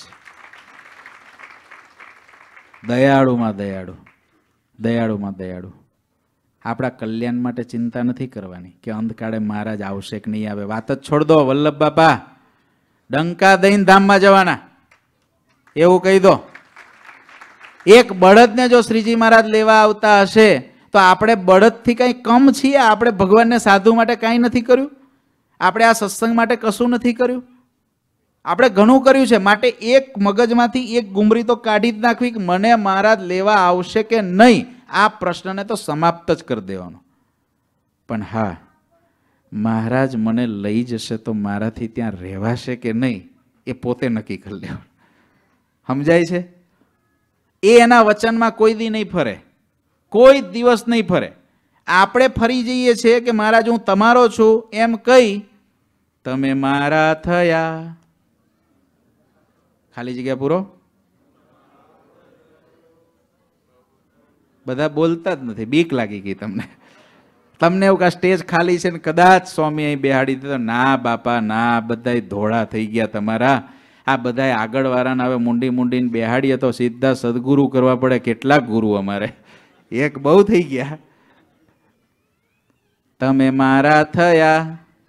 દયાળુમાં દયાળુ, દયાળુમાં દયાળુ. આપણા કલ્યાણ માટે ચિંતા નથી કરવાની કે અંધકાળે મહારાજ આવશે કે નહીં આવે. વાત જ છોડ દો. વલ્લભ બાપા ડંકા દઈને ધામમાં જવાના એવું કહી દો. એક બળદને જો શ્રીજી મહારાજ લેવા આવતા હશે તો આપણે બળદથી કંઈ કમ છીએ? આપણે ભગવાનને સાધુ માટે કાંઈ નથી કર્યું? આપણે આ સત્સંગ માટે કશું નથી કર્યું? આપણે ઘણું કર્યું છે. માટે એક મગજમાંથી એક ગુમરી તો કાઢી જ નાખવી કે મને મહારાજ લેવા આવશે કે નહીં. આ પ્રશ્નને તો સમાપ્ત જ કરી દેવાનો. પણ હા, મહારાજ મને લઈ જશે તો મારાથી ત્યાં રહેવાશે કે નહીં એ પોતે નક્કી કરી લેવું. સમજાય છે? એ એના વચનમાં કોઈ દી નહીં ફરે, કોઈ દિવસ નહીં ફરે. આપણે ફરી જઈએ છીએ કે મહારાજ હું તમારો છું એમ કહી તમે મારા થયા, ખાલી જગ્યા પૂરો. બધા બોલતા જ નથી, બીક લાગી ગઈ તમને. તમને એવું કે સ્ટેજ ખાલી છે ને કદાચ સ્વામી અહીં બેહાડી દીધો. ના બાપા ના, બધાય ધોળા થઈ ગયા તમારા. આ બધાય આગળ વાળાને હવે મુંડી મુંડીને બેહાડીએ તો સીધા સદગુરુ કરવા પડે. કેટલાક ગુરુ અમારે, એક બહુ થઈ ગયા. તમે મારા થયા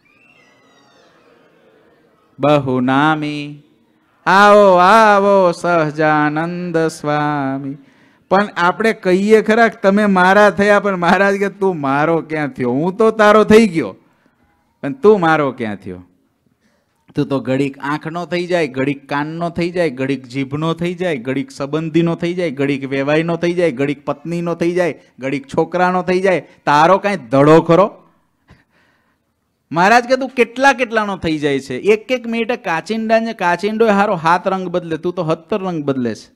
બહુ નામી, આવો આવો સહજાનંદ સ્વામી. પણ આપણે કહીએ ખરા તમે મારા થયા, પણ મહારાજ કે તું મારો ક્યાં થયો? હું તો તારો થઈ ગયો, પણ તું મારો ક્યાં થયો? તું તો ઘડીક આંખનો થઈ જાય, ઘડીક કાનનો થઈ જાય, ઘડીક જીભનો થઈ જાય, ઘડીક સંબંધીનો થઈ જાય, ઘડીક વેવાઈનો થઈ જાય, ઘડીક પત્નીનો થઈ જાય, ઘડીક છોકરાનો થઈ જાય. તારો કાંઈ ધડો ખરો? મહારાજ કે તું કેટલા કેટલાનો થઈ જાય છે. એક એક મિનિટે કાચિંડા ને કાચિંડો હારો હાથ રંગ બદલે, તું તો સત્તર રંગ બદલે છે.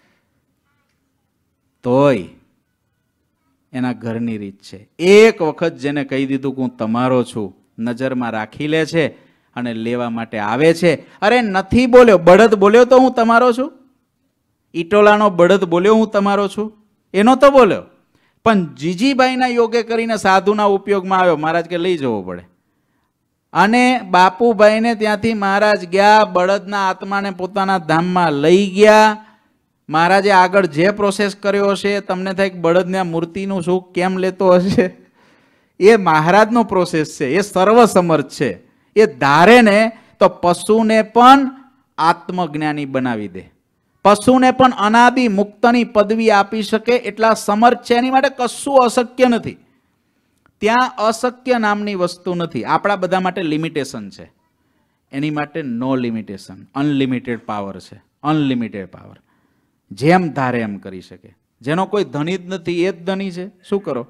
તોય એના ઘરની રીત છે. એક વખત જેને કહી દીધું કે હું તમારો છું, નજરમાં રાખી લે છે અને લેવા માટે આવે છે. અરે નથી બોલ્યો, બળદ બોલ્યો તો હું તમારો છું? ઈટોલાનો બળદ બોલ્યો હું તમારો છું? એનો તો બોલ્યો. પણ જીજીભાઈના યોગે કરીને સાધુના ઉપયોગમાં આવ્યો. મહારાજ કે લઈ જવો પડે. અને બાપુભાઈને ત્યાંથી મહારાજ ગયા, બળદના આત્માને પોતાના ધામમાં લઈ ગયા. મહારાજે આગળ જે પ્રોસેસ કર્યો હશે, તમને થાય કે બળદને મૂર્તિનું સુખ કેમ લેતો હશે, એ મહારાજનો પ્રોસેસ છે. એ સર્વસમર્થ છે. એ ધારે ને તો પશુને પણ આત્મજ્ઞાની બનાવી દે, પશુને પણ અનાદિ મુક્તની પદવી આપી શકે એટલા સમર્થ છે. એની માટે કશું અશક્ય નથી. ત્યાં અશક્ય નામની વસ્તુ નથી. આપણા બધા માટે લિમિટેશન છે, એની માટે નો લિમિટેશન, અનલિમિટેડ પાવર છે. અનલિમિટેડ પાવર, જેમ ધારે એમ કરી શકે. જેનો કોઈ ધણી જ નથી એ જ ધણી છે. શું કરો?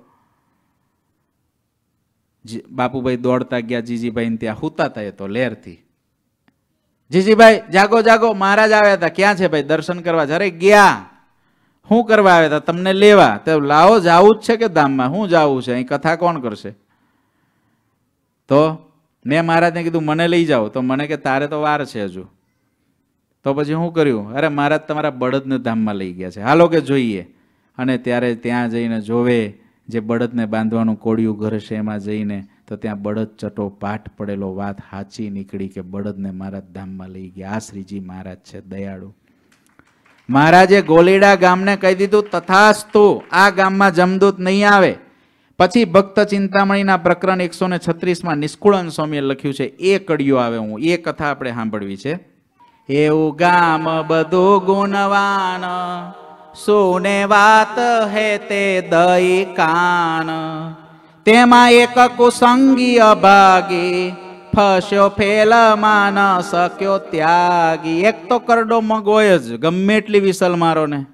બાપુભાઈ દોડતા ગયા જીજીભાઈ ત્યાં, હુતા હતા એ તો લેરથી. જીજીભાઈ જાગો જાગો, મહારાજ આવ્યા હતા. ક્યાં છે ભાઈ? દર્શન કરવા. જરે ગયા. શું કરવા આવ્યા હતા? તમને લેવા. તો લાવો, જાવું જ છે કે ધામમાં? શું જાવું છે? અહીં કથા કોણ કરશે? તો મેં મહારાજને કીધું મને લઈ જાઓ. તો મને કે તારે તો વાર છે હજુ. તો પછી શું કર્યું? અરે મહારાજ તમારા બળદને ધામમાં લઈ ગયા છે, હાલો કે જોઈએ. અને ત્યારે ત્યાં જઈને જોવે, જે બળદને બાંધવાનું કોળિયું ઘર છે એમાં જઈને, તો ત્યાં બળદ ચટો પાઠ પડેલો. વાત સાચી નીકળી કે બળદને મહારાજ ધામમાં લઈ ગયા. આ શ્રીજી મહારાજ છે, દયાળુ. મહારાજે ગોલીડા ગામને કહી દીધું તથાસ્તુ, આ ગામમાં જમદૂત નહીં આવે. પછી ભક્ત ચિંતામણીના પ્રકરણ એકસો ને છત્રીસ માં નિષ્કુળન સ્વામીએ લખ્યું છે, એ કડીઓ આવે. હું એ કથા આપણે સાંભળવી છે. એવું ગામ બધું ગુણવાન, સોને વાત હે તે દઈ કાન. તેમાં એક કુસંગી અભાગી, ફસ્યો ફેલમાં ન શક્યો ત્યાગી. એક તો કરડો મગોય જ, ગમે એટલી વિસલ મારો ને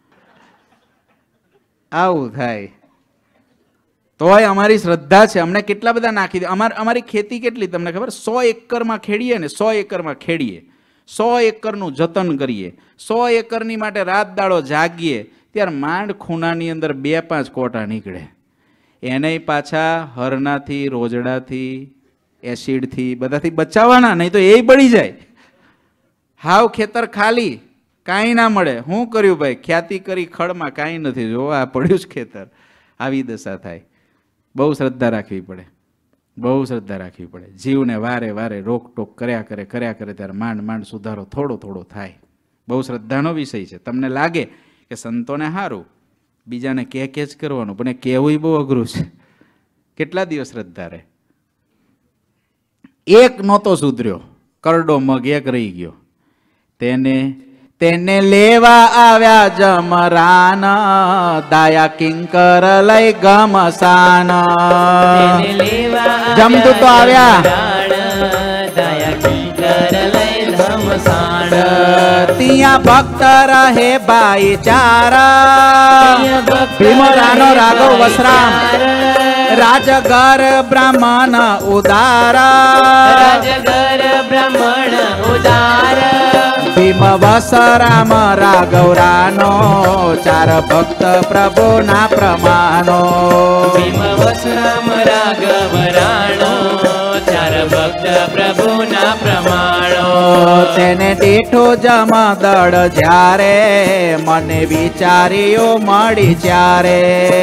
આવું થાય. તોય અમારી શ્રદ્ધા છે. અમને કેટલા બધા નાખી દે. અમાર અમારી ખેતી કેટલી તમને ખબર? સો એકરમાં ખેડીએ ને, સો એકરમાં ખેડીએ, સો એકરનું જતન કરીએ, સો એકરની માટે રાત દાડો જાગીએ, ત્યારે માંડ ખૂણાની અંદર બે પાંચ કોટા નીકળે. એને પાછા હરનાથી, રોજડાથી, એસિડથી બધાથી બચાવવાના, નહીં તો એ બળી જાય. હાવ ખેતર ખાલી, કાંઈ ના મળે. શું કર્યું ભાઈ? ખ્યાતિ કરી ખડમાં, કાંઈ નથી. જો આ પડ્યું જ ખેતર. આવી દશા થાય. બહુ શ્રદ્ધા રાખવી પડે, બહુ શ્રદ્ધા રાખવી પડે. જીવને વારે વારે રોકટોક કર્યા કરે કર્યા કરે ત્યારે માંડ માંડ સુધારો થોડો થોડો થાય. બહુ શ્રદ્ધાનો વિષય છે. તમને લાગે કે સંતોને સારું, બીજાને કે કે જ કરવાનું, પણ એ કહેવું બહુ અઘરું છે. કેટલા દિવસ શ્રદ્ધા રહે? એક નહોતો સુધર્યો, કરડો મગ એક રહી ગયો. તેને તેને લેવા આવ્યા જમરાન, દાયા કિંકર લઈ ગમસાન. જમદૂતો આવ્યા, દયા કિંકર લઈ ગમસાન. ત્યાં ભક્ત રહે ભાઈચારા, ભીમરાનો રાઘવ વસરામ. રાજગર બ્રાહ્મણ ઉદાર રાજગર બ્રાહ્મણ ઉદાર ભીમ વસરામ રાઘવરાનો ચાર ભક્ત પ્રભુના પ્રમાણો ભીમ વસરામ રાઘવ રાણો ચાર ભક્ત પ્રભુના પ્રમાણો તેને દીઠો જમદળ જ્યારે મને વિચારીઓ મળી ત્યારે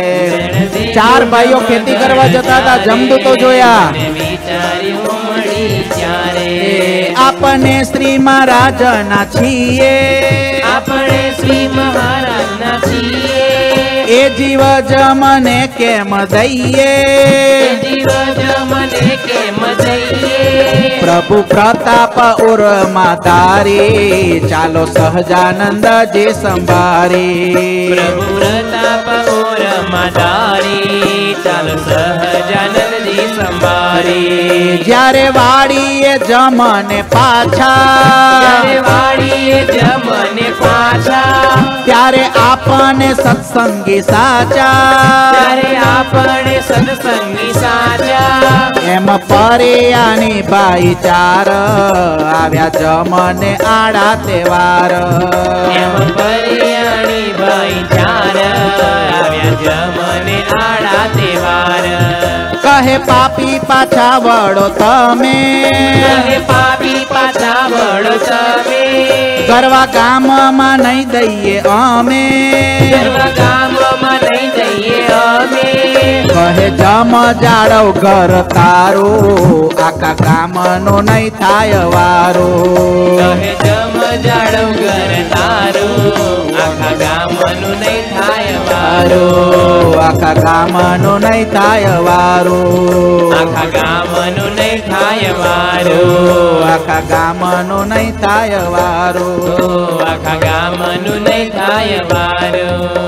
ચાર ભાઈઓ ખેતી કરવા જતા હતા જમદૂતો જોયા વિચાર્યું મળી ત્યારે આપણે શ્રી મહારાજના છીએ આપણે શ્રી મહારાજના છીએ એ જીવ જમને કેમ દઈએ જીવ જમને કેમ દઈએ પ્રભુ પ્રતાપ ઉર્મા ધારી ચાલો સહજાનંદજી સંભારી પ્રભુ પ્રતાપ ઉર્મા ધારી ચાલો સહજાનંદજી સંભારી જ્યારે વાડીએ જમને પાછા ત્યારે વાળીએ જમને પાછા ત્યારે આપણને સત્સંગી સાચા ત્યારે આપણે સત્સંગી સાચા એમ પર્યાની ભાઈચાર આવ્યા જમને આડા તહેવાર એમ પર્યાણી ભાઈચાર આવ્યા જમને આડા તહેવાર કહે પાપી પાછા વળો તમે કહે પાપી પાછા વળો તમે ગરવા ગામમાં નહીં દઈએ અમે સર્વ ગામમાં નહીં દઈએ અમે કહે જમ જાળવ ઘર તારું આખા ગામનો નહીં થાય વારું કહે જમ જાળવ ઘર તારું આખા ગામનું નહીં થાય વારું આખા ગામનું નહીં થાય વારું આખા ગામનું નહીં થાય વારું આખા ગામનું નહીં થાય વારું આખા ગામનું નહીં થાય વારું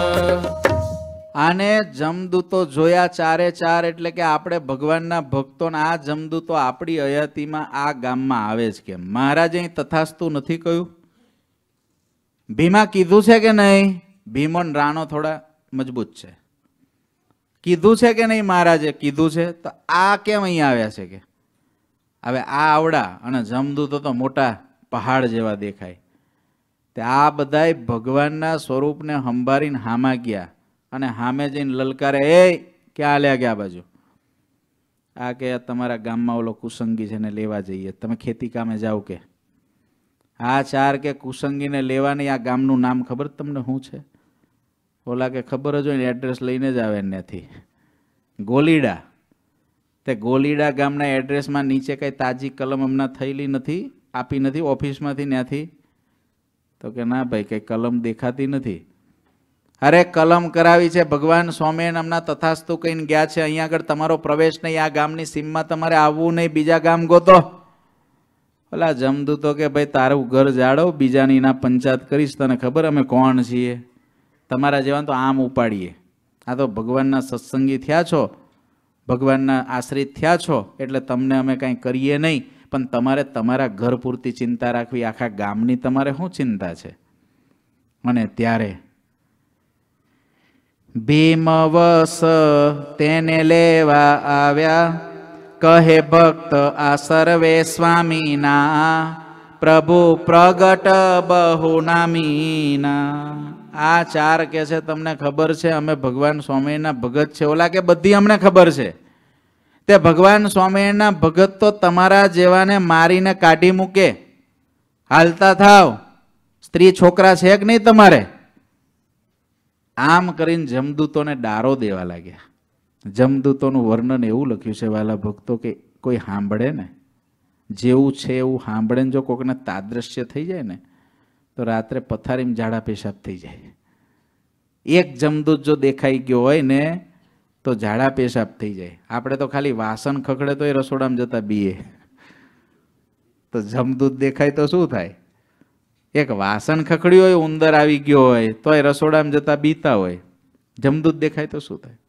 આને જમદૂતો જોયા ચારે ચાર એટલે કે આપણે ભગવાનના ભક્તોને આ જમદૂતો આપણી હયાતીમાં આ ગામમાં આવે જ કેમ મહારાજે અહીં તથાસ્તુ નથી કહ્યું ભીમા કીધું છે કે નહીં ભીમોન રાણો થોડા મજબૂત છે કીધું છે કે નહીં મહારાજે કીધું છે તો આ કેમ અહીં આવ્યા છે કે હવે આ આવડા અને જમદૂતો તો મોટા પહાડ જેવા દેખાય તે આ બધાય ભગવાનના સ્વરૂપને સંભાળીને હામા ગયા અને હામે જઈને લલકારે એ ક્યાં આલ્યા ગયા બાજુ આ કે તમારા ગામમાં ઓલો કુસંગી છે ને લેવા જઈએ તમે ખેતી કામે જાઓ કે આ ચાર કે કુસંગીને લેવાની આ ગામનું નામ ખબર તમને શું છે ઓલા કે ખબર જ હોય ને એડ્રેસ લઈને જ આવે ત્યાંથી ગોલીડા તે ગોલીડા ગામના એડ્રેસમાં નીચે કઈ તાજી કલમ હમણાં થયેલી નથી આપી નથી ઓફિસમાંથી ત્યાંથી તો કે ના ભાઈ કઈ કલમ દેખાતી નથી અરે કલમ કરાવી છે ભગવાન સ્વામિનારાયણ હમણાં તથાસ્તુ કહીને ગયા છે અહીંયા આગળ તમારો પ્રવેશ નહીં આ ગામની સીમમાં તમારે આવવું નહીં બીજા ગામ ગોતો ઓલા જમદૂતો કે ભાઈ તારું ઘર જાળવ બીજાની ના પંચાયત કરીશ તને ખબર અમે કોણ છીએ તમારા જેવા તો આમ ઉપાડીએ આ તો ભગવાનના સત્સંગી થયા છો ભગવાનના આશ્રિત થયા છો એટલે તમને અમે કાંઈ કરીએ નહીં પણ તમારે તમારા ઘર પૂરતી ચિંતા રાખવી આખા ગામની તમારે શું ચિંતા છે અને ત્યારે ભીમવસ તેને લેવા આવ્યા કહે ભક્ત આ સર્વે સ્વામીના પ્રભુ પ્રગટ બહુ નામીના આ ચાર કે છે તમને ખબર છે અમે ભગવાન સ્વામિનારાયણના ભગત છે ઓલા કે બધી અમને ખબર છે તે ભગવાન સ્વામિનારાયણના ભગત તો તમારા જેવાને મારીને કાઢી મૂકે હાલતા થાવ સ્ત્રી છોકરા છે કે નહીં તમારે આમ કરીને જમદૂતોને ડારો દેવા લાગ્યા જમદૂતોનું વર્ણન એવું લખ્યું છે વાલા ભક્તો કે કોઈ સાંભળે ને જેવું છે એવું સાંભળે ને જો કોઈકને તાદ્રશ્ય થઈ જાય ને તો રાત્રે પથારીમાં ઝાડા પેશાબ થઈ જાય એક જમદૂત જો દેખાઈ ગયો હોય ને તો ઝાડા પેશાબ થઈ જાય આપણે તો ખાલી વાસણ ખખડે તો એ રસોડામાં જતા બીએ તો જમદૂત દેખાય તો શું થાય એક વાસણ ખખડ્યું હોય ઉંદર આવી ગયો હોય તો એ રસોડામાં જતા બીતા હોય જમદૂત દેખાય તો શું થાય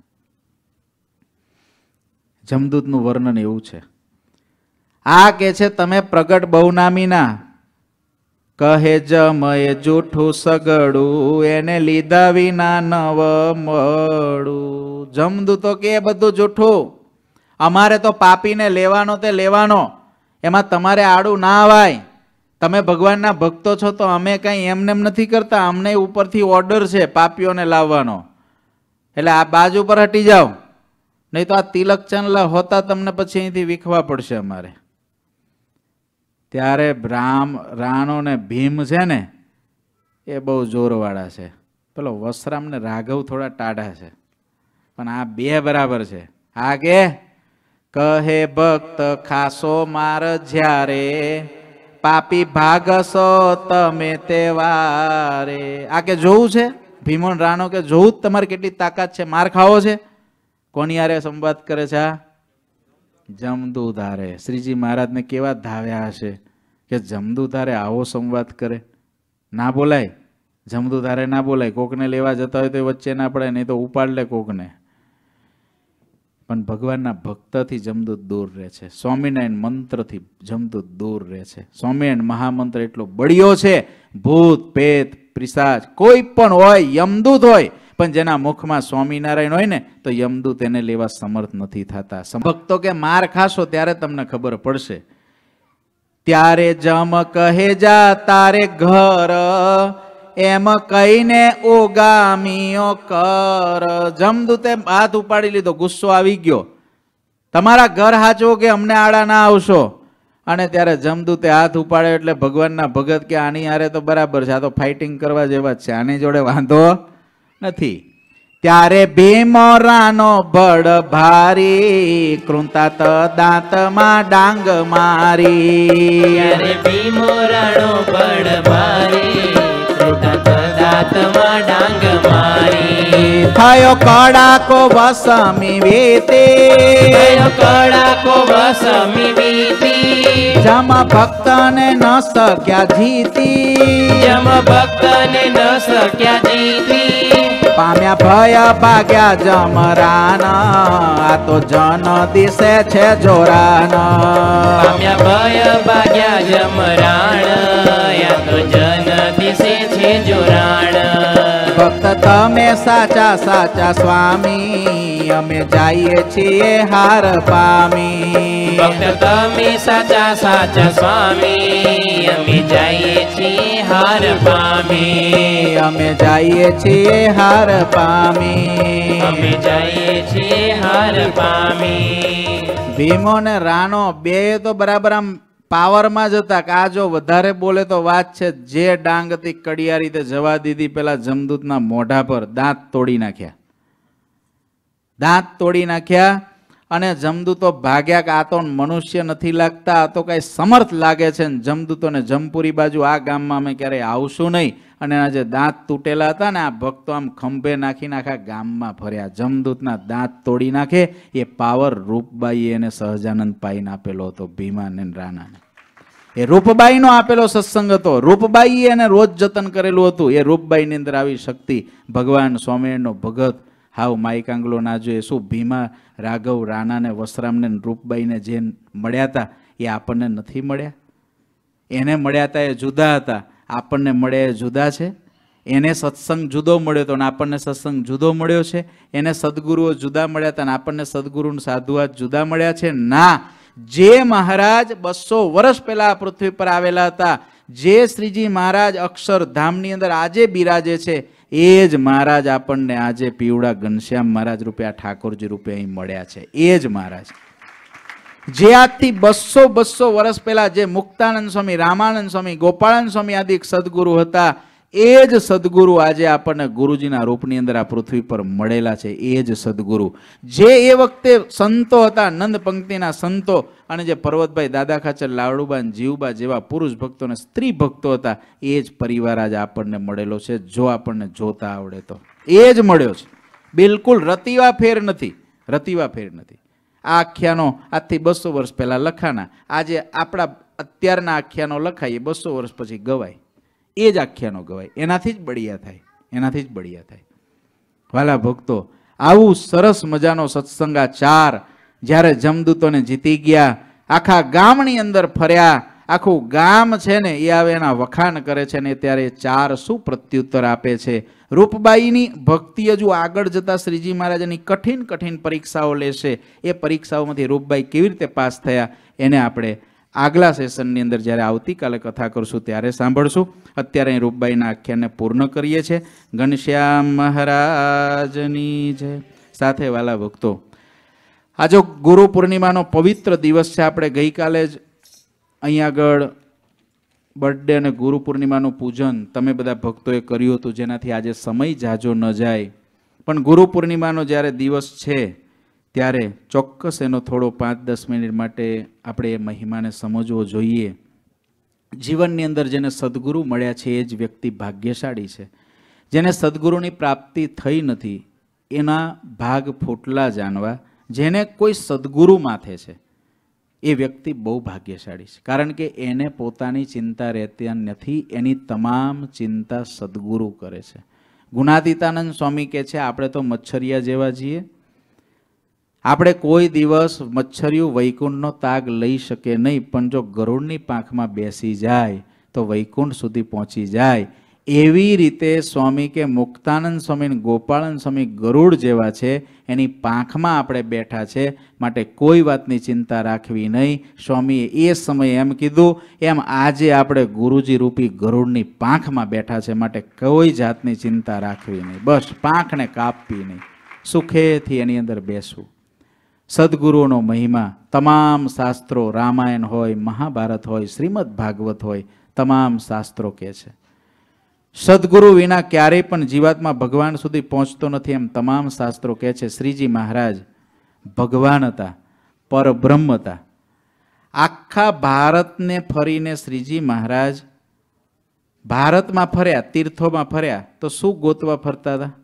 જમદૂતનું વર્ણન એવું છે આ કે છે તમે પ્રગટ બહુનામીના કહે જમય જૂઠું સગડું એને લીધા વિના નવ મળું જમદૂતો કે બધું જૂઠું, અમારે તો પાપીને લેવાનો તે લેવાનો, એમાં તમારે આડું ના આવાય. તમે ભગવાનના ભક્તો છો તો અમે કંઈ એમને એમ નથી કરતા, અમને ઉપરથી ઓર્ડર છે પાપીઓને લાવવાનો, એટલે આ બાજુ પર હટી જાઓ, નહીં તો આ તિલક ચાંદલા હોતા તમને પછી અહીંથી વીખવા પડશે અમારે. ત્યારે રામ રાણો ને ભીમ છે ને એ બહુ જોરવાળા છે. પેલો વસરામ ને રાઘવ થોડા ટાઢા છે, પણ આ બે બરાબર છે. આ કે કહે ભક્ત ખાસો માર જ્યારે, પાપી ભાગસો તમે તેવારે. આ કે જોવું છે ભીમોન રાણો કે જોવું જ તમારે કેટલી તાકાત છે, માર ખાવો છે. કોની હારે સંવાદ કરે છે? આ જમદૂત હારે. શ્રીજી મહારાજને કેવા ધાવ્યા હશે કે જમદૂત હારે આવો સંવાદ કરે. ના બોલાય, જમદૂત હારે ના બોલાય. કોકને લેવા જતા હોય તો વચ્ચે ના પડે, નહીં તો ઉપાડ લે કોકને. પણ ભગવાનના ભક્તથી જમદૂત દૂર રહે છે, સ્વામિનારાયણ મંત્રથી જમદૂત દૂર રહે છે. સ્વામિનારાયણ મહામંત્ર એટલો બળિયો છે, ભૂત પેત પિશાચ કોઈ પણ હોય, યમદૂત હોય, પણ જેના મુખમાં સ્વામિનારાયણ હોય ને તો યમદૂત એને લેવા સમર્થ નથી થતા. ભક્તો કે માર ખાશો ત્યારે તમને ખબર પડશે. ત્યારે જમ કહે જા તારે ઘર, એમ કહીને ઓગામીઓ કર. જમદૂતે હાથ ઉપાડી લીધો, ગુસ્સો આવી ગયો, તમારા ઘર હાચવો કે અમને આડા ના આવશો. અને ત્યારે જમદૂતે હાથ ઉપાડે એટલે ભગવાનના ભગત કે આની હારે તો બરાબર છે, આ તો ફાઇટિંગ કરવા જેવા જ છે, આની જોડે વાંધો નથી. ત્યારે ભીમરાનો બળ ભારી, કૃંતાત દાંતમાં ડાંગ મારી. ત્યારે ભીમરાનો બળ ભારી, કૃંતાત દાંતમાં ડાંગ મારી. થયો કડાકો વસમી વીતી, થયો કડાકો વસમી વીતી. જમ ભક્તને ન શક્યા જીતી, જમ ભક્તને ન શક્યા જીતી. પામ્યા ભય ભાગ્યા જમરાન, આ તો જન દિશે છે જોરાન. પામ્યા ભય ભાગ્યા જમરાણ, આ તો જન દિશે છે જોરાણ. ભક્ત તમે સાચા સાચા સ્વામી, અમે જઈએ છીએ હાર પામી. ભક્ત તમે સાચા સાચા સ્વામી, અમે જઈએ છીએ હાર પામી. અમે જઈએ છીએ હાર પામી. અમે જઈએ છીએ હાર પામી. ભીમો ને રાણો બે તો બરાબર આમ પાવરમાં જ હતા કે આ જો વધારે બોલે તો વાત છે. જે ડાંગ હતી કડિયા રીતે જવા દીધી પેલા જમદૂતના મોઢા પર, દાંત તોડી નાખ્યા, દાંત તોડી નાખ્યા. અને જમદૂતો ભાગ્યા કે આ તો મનુષ્ય નથી લાગતા, આ તો કઈ સમર્થ લાગે છે. જમદૂતોને જમપુરી બાજુ આ ગામમાં અમે ક્યારેય આવશું નહીં. અને એના જે દાંત તૂટેલા હતા ને આ ભક્તો આમ ખંભે નાખીને આખા ગામમાં ફર્યા. જમદૂતના દાંત તોડી નાખે એ પાવર રૂપબાઈએ એને સહજાનંદ પાઈને આપેલો હતો, ભીમાને રાણાને. એ રૂપબાઈનો આપેલો સત્સંગ હતો. રૂપબાઈએ એને રોજ જતન કરેલું હતું. એ રૂપબાઈની અંદર આવી શક્તિ, ભગવાન સ્વામિનારાયણનો ભગત હાવ માઈકાંગલો ના જોઈએ. શું ભીમા રાઘવ રાણાને વસરામને રૂપબાઈને જે મળ્યા હતા એ આપણને નથી મળ્યા? એને મળ્યા હતા એ જુદા હતા, આપણને મળ્યા એ જુદા છે. એને સત્સંગ જુદો મળ્યો હતો અને આપણને સત્સંગ જુદો મળ્યો છે. એને સદગુરુઓ જુદા મળ્યા હતા અને આપણને સદગુરુ સાધુઆ જુદા મળ્યા છે? ના. જે મહારાજ બસો વર્ષ પહેલા આ પૃથ્વી પર આવેલા હતા, જે શ્રીજી મહારાજ અક્ષરધામની અંદર આજે બિરાજે છે, એ જ મહારાજ આપણને આજે પીવડા ઘનશ્યામ મહારાજ રૂપે આ ઠાકોરજી રૂપે અહીં મળ્યા છે. એ જ મહારાજ જે આજથી બસો બસો વર્ષ પહેલા જે મુક્તાનંદ સ્વામી, રામાનંદ સ્વામી, ગોપાળાનંદ સ્વામી આદિ સદગુરુ હતા, એ જ સદગુરુ આજે આપણને ગુરુજીના રૂપની અંદર આ પૃથ્વી પર મળેલા છે. એ જ સદગુરુ જે એ વખતે સંતો હતા, નંદ પંક્તિના સંતો, અને જે પર્વતભાઈ, દાદા ખાચર, લાવડુબા, જીવબા જેવા પુરુષ ભક્તો અને સ્ત્રી ભક્તો હતા, એ જ પરિવાર આજે આપણને મળેલો છે. જો આપણને જોતા આવડે તો એ જ મળ્યો છે. બિલકુલ રતિવા ફેર નથી, રતિવા ફેર નથી. આ આખ્યાનો આજથી બસો વર્ષ પહેલા લખાણા, આજે આપણા અત્યારના આખ્યાનો લખાઈએ બસો વર્ષ પછી ગવાય. એ જ આખ્યાનો ગવાય, એનાથી જ બળિયા થાય, એનાથી જ બળિયા થાય. વાલા ભક્તો, આવું સરસ મજાનો સત્સંગાચાર જ્યારે જમદૂતોને જીતી ગયા, આખા ગામની અંદર ફર્યા, આખું ગામ છે ને એ આવે એના વખાણ કરે છે ને ત્યારે ચાર શું પ્રત્યુત્તર આપે છે. રૂપબાઈની ભક્તિ હજુ આગળ જતા શ્રીજી મહારાજની કઠિન કઠિન પરીક્ષાઓ લેશે. એ પરીક્ષાઓમાંથી રૂપબાઈ કેવી રીતે પાસ થયા એને આપણે આગલા સેશનની અંદર જ્યારે આવતીકાલે કથા કરશું ત્યારે સાંભળશું. અત્યારે અહીં રૂપબાઈના આખ્યાનને પૂર્ણ કરીએ છીએ. ઘનશ્યામ મહારાજની જય. સાથે વાલા ભક્તો, આજે ગુરુ પૂર્ણિમાનો પવિત્ર દિવસ છે. આપણે ગઈકાલે જ અહીં આગળ બર્થડે અને ગુરુ પૂર્ણિમાનું પૂજન તમે બધા ભક્તોએ કર્યું હતું, જેનાથી આજે સમય જાજો ન જાય. પણ ગુરુ પૂર્ણિમાનો જ્યારે દિવસ છે ત્યારે ચોક્કસ એનો થોડો પાંચ દસ મિનિટ માટે આપણે એ મહિમાને સમજવો જોઈએ. જીવનની અંદર જેને સદગુરુ મળ્યા છે એ જ વ્યક્તિ ભાગ્યશાળી છે. જેને સદગુરુની પ્રાપ્તિ થઈ નથી એના ભાગ ફૂટલા જાણવા. જેને કોઈ સદગુરુ માથે છે એ વ્યક્તિ બહુ ભાગ્યશાળી છે, કારણ કે એને પોતાની ચિંતા રહેતી નથી, એની તમામ ચિંતા સદગુરુ કરે છે. ગુણાતીતાનંદ સ્વામી કહે છે આપણે તો મચ્છરિયા જેવા છીએ, આપણે કોઈ દિવસ મચ્છરિયું વૈકુંઠનો તાગ લઈ શકે નહીં, પણ જો ગરુડની પાંખમાં બેસી જાય તો વૈકુંઠ સુધી પહોંચી જાય. એવી રીતે સ્વામી કે મુક્તાનંદ સ્વામી ગોપાળન સ્વામી ગરુડ જેવા છે, એની પાંખમાં આપણે બેઠા છે, માટે કોઈ વાતની ચિંતા રાખવી નહીં. સ્વામીએ એ સમયે એમ કીધું એમ આજે આપણે ગુરુજી રૂપી ગરુડની પાંખમાં બેઠા છે, માટે કોઈ જાતની ચિંતા રાખવી નહીં. બસ પાંખને કાપવી નહીં, સુખેથી એની અંદર બેસવું. સદગુરુનો મહિમા તમામ શાસ્ત્રો, રામાયણ હોય, મહાભારત હોય, શ્રીમદ ભાગવત હોય, તમામ શાસ્ત્રો કહે છે. સદગુરુ વિના ક્યારેય પણ જીવાત્મા ભગવાન સુધી પહોંચતો નથી, એમ તમામ શાસ્ત્રો કહે છે. શ્રીજી મહારાજ ભગવાન હતા, પરબ્રહ્મ હતા. આખા ભારતને ફરીને શ્રીજી મહારાજ ભારતમાં ફર્યા, તીર્થોમાં ફર્યા, તો શું ગોતવા ફરતા હતા?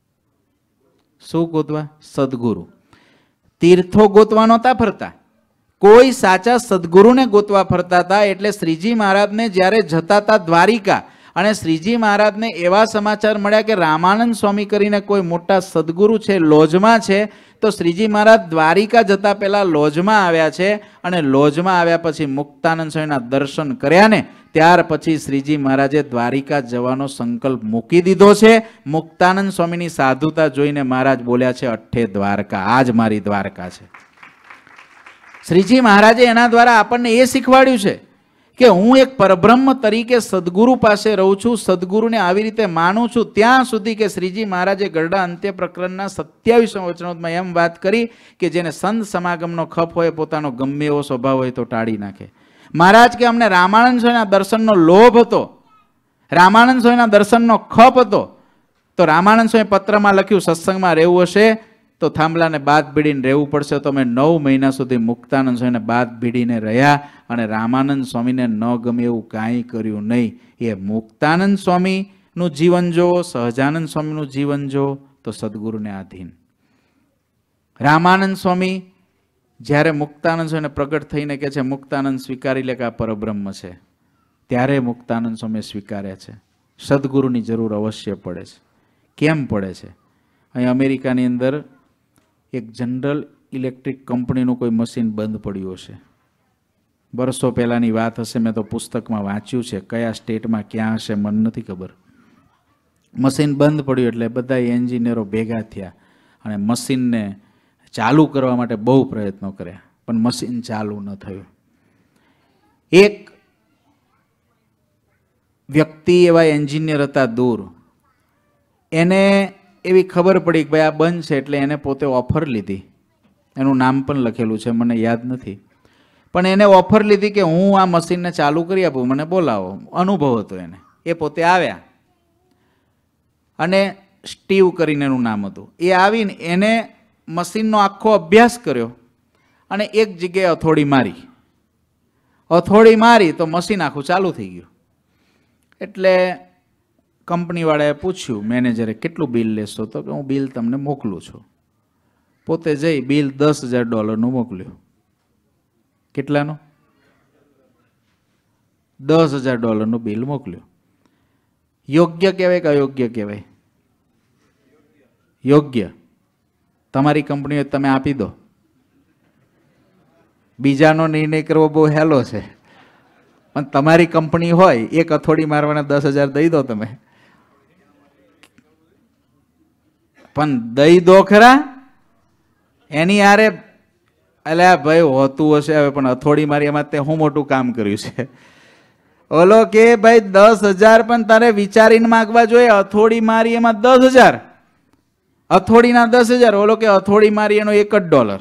શું ગોતવા? સદગુરુ. તીર્થો ગોતવા નહોતા ફરતા, કોઈ સાચા સદગુરુને ગોતવા ફરતા હતા. એટલે શ્રીજી મહારાજને જ્યારે જતા હતા દ્વારિકા, અને શ્રીજી મહારાજને એવા સમાચાર મળ્યા કે રામાનંદ સ્વામી કરીને કોઈ મોટા સદગુરુ છે, લોજમાં છે, તો શ્રીજી મહારાજ દ્વારિકા જતા પહેલા લોજમાં આવ્યા છે. અને લોજમાં આવ્યા પછી મુક્તાનંદ સ્વામીના દર્શન કર્યા ને ત્યાર પછી શ્રીજી મહારાજે દ્વારિકા જવાનો સંકલ્પ મૂકી દીધો છે. મુક્તાનંદ સ્વામીની સાધુતા જોઈને મહારાજ બોલ્યા છે અઠ્ઠે દ્વારકા, આજ મારી દ્વારકા છે. શ્રીજી મહારાજે એના દ્વારા આપણને એ શીખવાડ્યું છે કે હું એક પરબ્રહ્મ તરીકે સદગુરુ પાસે રહું છું, સદગુરુને આવી રીતે માનું છું. ત્યાં સુધી કે શ્રીજી મહારાજે ગરડા અંત્ય પ્રકરણના સત્યાવીસમા વચનોમાં એમ વાત કરી કે જેને સંત સમાગમનો ખપ હોય, પોતાનો ગમે એવો સ્વભાવ હોય તો ટાળી નાખે. મહારાજ કે અમને રામાનંદ સ્વામીના દર્શનનો લોભ હતો, રામાનંદ સ્વામીના દર્શનનો ખપ હતો, તો રામાનંદ સ્વામી પત્રમાં લખ્યું સત્સંગમાં રહેવું હશે તો થાંભલાને બાદ ભીડીને રહેવું પડશે. તો અમે નવ મહિના સુધી મુક્તાનંદ સ્વામીને બાદ ભીડીને રહ્યા, અને રામાનંદ સ્વામીને ન ગમે એવું કાંઈ કર્યું નહીં. એ મુક્તાનંદ સ્વામીનું જીવન જો, સહજાનંદ સ્વામીનું જીવન જો, તો સદગુરુને આધીન. રામાનંદ સ્વામી જ્યારે મુક્તાનંદ સ્વામીને પ્રગટ થઈને કહે છે મુક્તાનંદ સ્વીકારી લે કે આ પરબ્રહ્મ છે, ત્યારે મુક્તાનંદ સ્વામી સ્વીકારે છે. સદગુરુની જરૂર અવશ્ય પડે છે. કેમ પડે છે? અહીં અમેરિકાની અંદર એક જનરલ ઇલેક્ટ્રિક કંપનીનું કોઈ મશીન બંધ પડ્યું હશે, વર્ષો પહેલાંની વાત હશે, મેં તો પુસ્તકમાં વાંચ્યું છે. કયા સ્ટેટમાં ક્યાં હશે મને નથી ખબર. મશીન બંધ પડ્યું એટલે બધા એન્જિનિયરો ભેગા થયા અને મશીનને ચાલુ કરવા માટે બહુ પ્રયત્નો કર્યા, પણ મશીન ચાલુ ન થયું. એક વ્યક્તિ એવા એન્જિનિયર હતા દૂર, એને એવી ખબર પડી કે ભાઈ આ બંધ છે, એટલે એને પોતે ઓફર લીધી. એનું નામ પણ લખેલું છે, મને યાદ નથી, પણ એને ઓફર લીધી કે હું આ મશીનને ચાલુ કરી આપું, મને બોલાવો. અનુભવ હતો એને. એ પોતે આવ્યા અને સ્ટીવ કરીને એનું નામ હતું. એ આવીને એને મશીનનો આખો અભ્યાસ કર્યો અને એક જગ્યાએ હથોડી મારી. હથોડી મારી તો મશીન આખું ચાલુ થઈ ગયું. એટલે કંપનીવાળાએ પૂછ્યું મેનેજરે કેટલું બિલ લેશો? તો કે હું બિલ તમને મોકલું છું. પોતે જઈ બિલ દસ હજાર ડોલરનું મોકલ્યું. કેટલાનું? દસ હજાર ડોલરનું બિલ મોકલ્યું. યોગ્ય કહેવાય કે અયોગ્ય કહેવાય? યોગ્ય. તમારી કંપનીએ તમે આપી દો. બીજાનો નિર્ણય કરવો બહુ હેલો છે. પણ તમારી કંપની હોય, એક અથોડી મારવાના દસ હજાર દઈ દો તમે, પણ દઈ દો ખરા. એની આરે એટલે ભાઈ હોતું હશે હવે, પણ અથોડી મારી એમાં તે હું મોટું કામ કર્યું છે. ઓલો કે ભાઈ દસ હજાર પણ તારે વિચારીને માગવા જોઈએ. અથોડી મારી એમાં દસ હજાર, અથોડીના દસ હજાર. ઓલો કે અથોડી મારી એનો એક જ ડોલર.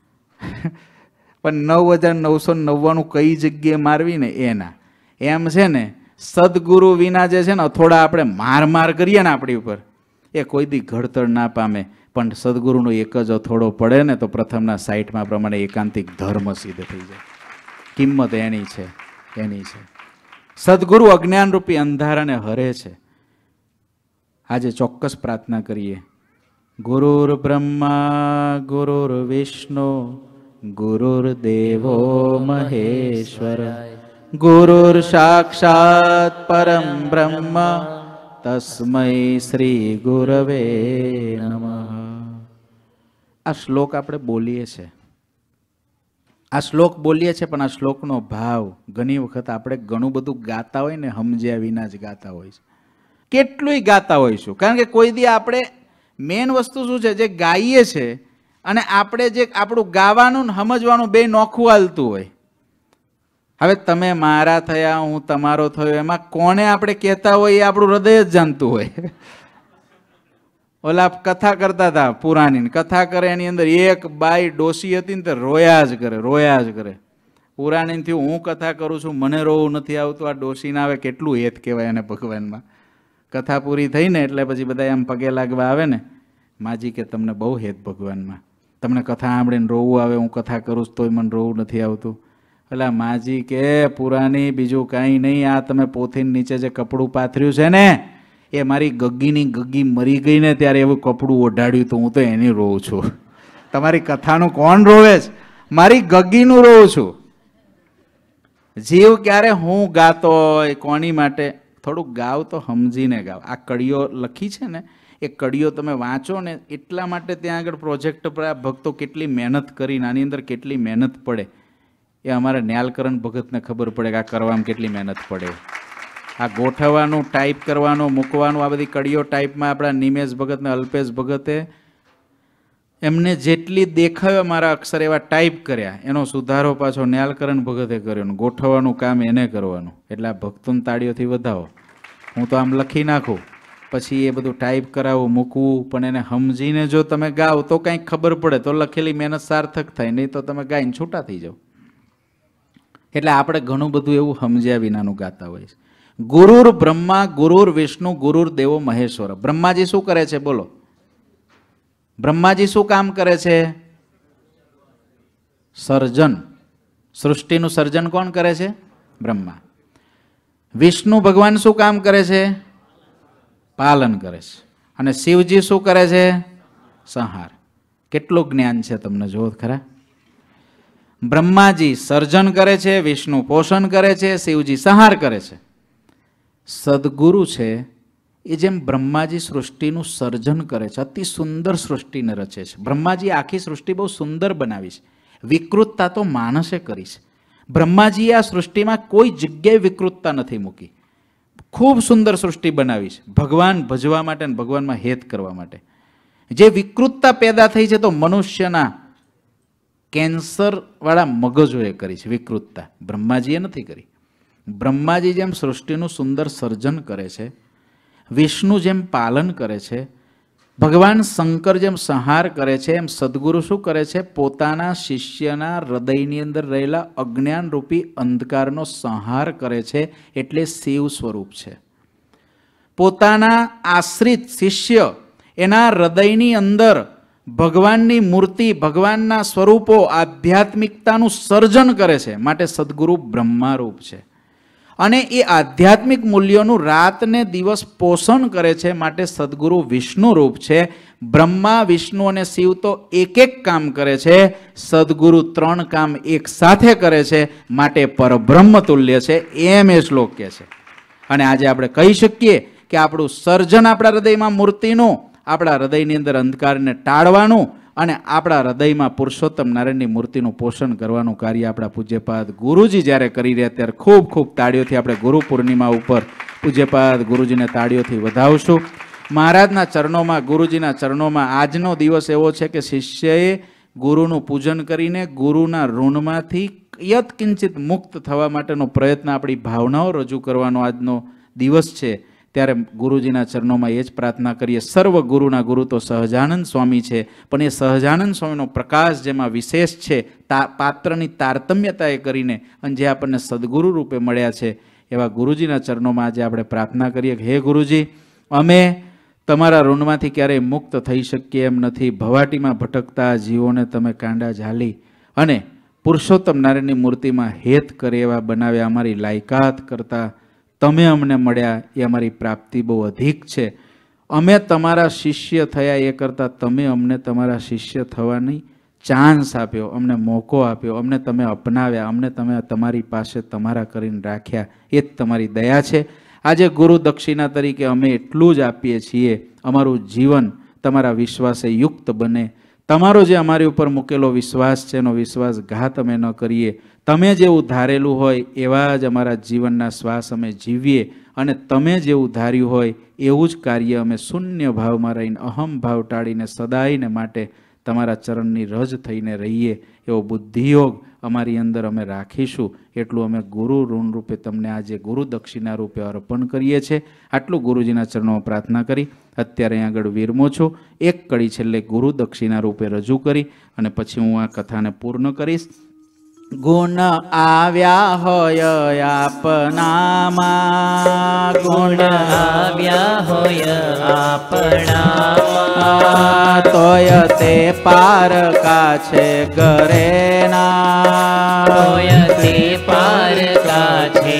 પણ નવ હજાર નવસો નવ્વાણું કઈ જગ્યાએ મારવી ને એના. એમ છે ને સદગુરુ વિના જે છે ને અથોડા આપણે માર માર કરીએ ને આપણી ઉપર, એ કોઈ દી ઘડતર ના પામે. પણ સદગુરુનો એક જ અથોડો પડે ને તો પ્રથમના સાઈઠમાં પ્રમાણે એકાંતિક ધર્મ સિદ્ધ થઈ જાય. કિંમત એની છે, એની છે. સદગુરુ અજ્ઞાનરૂપી અંધારાને હરે છે. આજે ચોક્કસ પ્રાર્થના કરીએ. ગુરુર બ્રહ્મા ગુરુર વિષ્ણુ ગુરુર્દેવો મહેશ્વર ગુરુર સાક્ષાત પરમ બ્રહ્મ તસ્મૈ શ્રી ગુરવે નમઃ. આ શ્લોક આપણે બોલીએ છીએ, આ શ્લોક બોલીએ છીએ, પણ આ શ્લોકનો ભાવ ઘણી વખત આપણે ઘણું બધું ગાતા હોય ને સમજ્યા વિના જ ગાતા હોય છે. કેટલુંય ગાતા હોઈશું, કારણ કે કોઈ દી આપણે મેન વસ્તુ શું છે, જે ગાઈએ છે અને આપણે જે આપણું ગાવાનું ને સમજવાનું બે નોખું હાલતું હોય. હવે તમે મારા થયા, હું તમારો થયો, એમાં કોને આપણે કહેતા હોય એ આપણું હૃદય જ જાણતું હોય. ઓલા કથા કરતા હતા પુરાણી, કથા કરે એની અંદર એક બાઈ ડોસી હતી ને તે રોયા જ કરે, રોયા જ કરે. પુરાણી થયું હું કથા કરું છું, મને રોવું નથી આવતું, આ ડોસી ના આવે કેટલું હેત કહેવાય એને ભગવાનમાં. કથા પૂરી થઈ ને એટલે પછી બધા એમ પગે લાગવા આવે ને, માજી કે તમને બહુ હેત ભગવાનમાં, તમને કથા સાંભળીને રોવું આવે, હું કથા કરું તોય મને રોવું નથી આવતું. એટલે માજી કે પુરાણી બીજું કાંઈ નહીં, આ તમે પોથીની નીચે જે કપડું પાથર્યું છે ને એ મારી ગગ્ગીની ગગ્ગી મરી ગઈ ને ત્યારે એવું કપડું ઓઢાડ્યું તો હું તો એની રોઉં છું. તમારી કથાનું કોણ રોવે છે? મારી ગગ્ગીનું રોઉં છું. જીવ ક્યારે હું ગાતો હોય કોની માટે, થોડુંક ગાવ તો સમજીને ગાવ. આ કડીઓ લખી છે ને એ કડીઓ તમે વાંચો ને એટલા માટે ત્યાં આગળ પ્રોજેક્ટ પર આ ભક્તો કેટલી મહેનત કરીને, આની અંદર કેટલી મહેનત પડે એ અમારે ન્યાલકરણ ભગતને ખબર પડે કે આ કરવામાં કેટલી મહેનત પડે. આ ગોઠવવાનું, ટાઈપ કરવાનું, મૂકવાનું, આ બધી કડીઓ ટાઈપમાં આપણા નિમેશ ભગત ને અલ્પેશ ભગતે એમને જેટલી દેખાયો મારા અક્ષર એવા ટાઈપ કર્યા, એનો સુધારો પાછો ન્યાલકરણ ભગતે કર્યો. ગોઠવવાનું કામ એને કરવાનું. એટલે આ ભક્તોને તાળીઓથી વધાવો. હું તો આમ લખી નાખું, પછી એ બધું ટાઈપ કરાવવું, મૂકવું, પણ એને સમજીને જો તમે ગાઓ તો કંઈક ખબર પડે, તો લખેલી મહેનત સાર્થક થાય, નહીં તો તમે ગાઈને છૂટા થઈ જાઓ. એટલે આપણે ઘણું બધું એવું સમજ્યા વિનાનું ગાતા હોય છે. ગુરુર બ્રહ્મા ગુરુર વિષ્ણુ ગુરુર દેવો મહેશ્વર. બ્રહ્માજી શું કરે છે બોલો? બ્રહ્માજી શું કામ કરે છે? સર્જન. સૃષ્ટિનું સર્જન કોણ કરે છે? બ્રહ્મા. વિષ્ણુ ભગવાન શું કામ કરે છે? પાલન કરે છે. અને શિવજી શું કરે છે? સંહાર. કેટલું જ્ઞાન છે તમને જોવો ખરા. બ્રહ્માજી સર્જન કરે છે, વિષ્ણુ પોષણ કરે છે, શિવજી સંહાર કરે છે. સદગુરુ છે એ જેમ બ્રહ્માજી સૃષ્ટિનું સર્જન કરે છે, અતિ સુંદર સૃષ્ટિને રચે છે. બ્રહ્માજી આખી સૃષ્ટિ બહુ સુંદર બનાવી છે. વિકૃતતા તો માણસે કરી છે. બ્રહ્માજીએ આ સૃષ્ટિમાં કોઈ જગ્યાએ વિકૃતતા નથી મૂકી. ખૂબ સુંદર સૃષ્ટિ બનાવી છે ભગવાન ભજવા માટે અને ભગવાનમાં હેત કરવા માટે. જે વિકૃતતા પેદા થઈ છે તો મનુષ્યના કેન્સર વાળા મગજોએ કરી છે વિકૃતતા, બ્રહ્માજીએ નથી કરી. બ્રહ્માજી જેમ સૃષ્ટિનું સુંદર સર્જન કરે છે, વિષ્ણુ જેમ પાલન કરે છે, ભગવાન શંકર જેમ સંહાર કરે છે, એમ સદગુરુ શું કરે છે? પોતાના શિષ્યના હૃદયની અંદર રહેલા અજ્ઞાન રૂપી અંધકારનો સંહાર કરે છે. એટલે શિવ સ્વરૂપ છે. પોતાના આશ્રિત શિષ્ય એના હૃદયની અંદર ભગવાનની મૂર્તિ, ભગવાનના સ્વરૂપો, આધ્યાત્મિકતાનું સર્જન કરે છે. માટે સદગુરુ બ્રહ્મારૂપ છે. અને એ આધ્યાત્મિક મૂલ્યોનું રાત ને દિવસ પોષણ કરે છે. માટે સદગુરુ વિષ્ણુ રૂપ છે. બ્રહ્મા, વિષ્ણુ અને શિવ તો એક એક કામ કરે છે, સદગુરુ ત્રણ કામ એક સાથે કરે છે. માટે પરબ્રહ્મ તુલ્ય છે, એમ એ શ્લોક કહે છે. અને આજે આપણે કહી શકીએ કે આપણું સર્જન આપણા હૃદયમાં મૂર્તિનું, આપણા હૃદયની અંદર અંધકારને ટાળવાનું અને આપણા હૃદયમાં પુરુષોત્તમ નારાયણની મૂર્તિનું પોષણ કરવાનું કાર્ય આપણા પૂજ્યપાદ ગુરુજી જ્યારે કરી રહ્યા ત્યારે ખૂબ ખૂબ તાળીઓથી આપણે ગુરુ પૂર્ણિમા ઉપર પૂજ્યપાદ ગુરુજીને તાળીઓથી વધાવશું. મહારાજના ચરણોમાં, ગુરુજીના ચરણોમાં આજનો દિવસ એવો છે કે શિષ્યએ ગુરુનું પૂજન કરીને ગુરુના ઋણમાંથી યત્કિંચિત મુક્ત થવા માટેનો પ્રયત્ન, આપણી ભાવનાઓ રજૂ કરવાનો આજનો દિવસ છે. ત્યારે ગુરુજીના ચરણોમાં એ જ પ્રાર્થના કરીએ. સર્વ ગુરુના ગુરુ તો સહજાનંદ સ્વામી છે, પણ એ સહજાનંદ સ્વામીનો પ્રકાશ જેમાં વિશેષ છે, તા પાત્રની તારતમ્યતાએ કરીને અને જે આપણને સદગુરુ રૂપે મળ્યા છે એવા ગુરુજીના ચરણોમાં આજે આપણે પ્રાર્થના કરીએ કે હે ગુરુજી, અમે તમારા ઋણમાંથી ક્યારેય મુક્ત થઈ શકીએ એમ નથી. ભવાટીમાં ભટકતા જીવોને તમે કાંડા ઝાલી અને પુરુષોત્તમ નારાયણની મૂર્તિમાં હેત કરે એવા બનાવ્યા. અમારી લાયકાત કરતાં તમે અમને મળ્યા એ અમારી પ્રાપ્તિ બહુ અધિક છે. અમે તમારા શિષ્ય થયા એ કરતાં તમે અમને તમારા શિષ્ય થવાની ચાન્સ આપ્યો, અમને મોકો આપ્યો, અમને તમે અપનાવ્યા, અમને તમે તમારી પાસે તમારા કરીને રાખ્યા. એ જ તમારી દયા છે. આજે ગુરુ દક્ષિણા તરીકે અમે એટલું જ આપીએ છીએ. અમારું જીવન તમારા વિશ્વાસે યુક્ત બને. તમારો જે અમારી ઉપર મૂકેલો વિશ્વાસ છે એનો વિશ્વાસઘાત અમે ન કરીએ. તમે જેવું ધારેલું હોય એવા જ અમારા જીવનના શ્વાસ અમે જીવીએ અને તમે જેવું ધાર્યું હોય એવું જ કાર્ય અમે શૂન્ય ભાવમાં રહીને, અહમ ભાવ ટાળીને સદાયને માટે તમારા ચરણની રજ થઈને રહીએ એવો બુદ્ધિયોગ અમારી અંદર અમે રાખીશું. એટલું અમે ગુરુ ઋણ રૂપે તમને આજે ગુરુ દક્ષિણા રૂપે અર્પણ કરીએ છીએ. આટલું ગુરુજીના ચરણોમાં પ્રાર્થના કરી અત્યારે અહીં આગળ વિરમો છું. એક કડી છેલ્લે ગુરુ દક્ષિણા રૂપે રજૂ કરી અને પછી હું આ કથાને પૂર્ણ કરીશ. ગુણ આવ્યા હોય આપનામાં, ગુણ આવ્યા હોય આપણામાં, તોય તે પારકા છે ઘરેના, તોય તે પારકા છે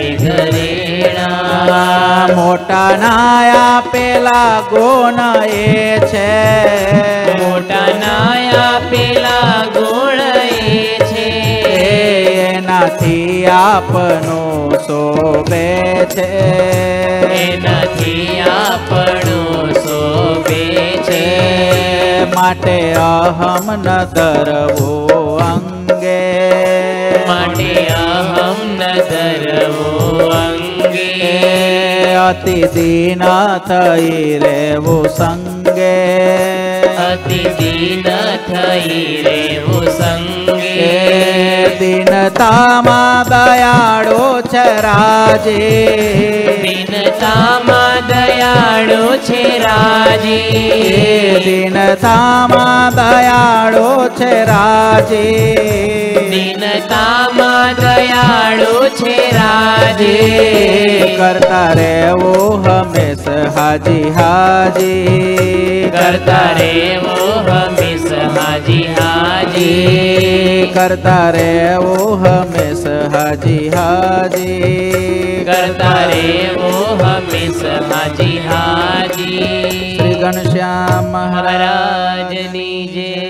ઘરેણા. મોટા નાયા પેલા ગુણ એ છે, મોટા નાયા પેલા ગુણ એ છે, એનાથી આપનું શોભે છે, એનાથી આપણું શોભે છે. માટે અહમ ન ધરવું અંગે, માટે અહમ ન ધરવું અંગે, અતિ દીન થઈ રહેવું સંગે, અતિ દીન થઈ રહેવું સંગે. દીનતામાં દયાળુ છે રાજી, દીનતામાં દયાળુ છે રાજી, દીનતામાં દયાળુ છે રાજી, દીનતામાં દયાળુ છે રાજી. કરતા રહેવું હંમેશ હાજી હાજી, કરતા રહેવું હંમેશ હાજી હાજી, કરતા રહેવું હંમેશ હાજી હાજી, કરતા રહેવું હંમેશ હાજી હાજી. શ્રી ઘનશ્યામ મહારાજ મહારાજની જય.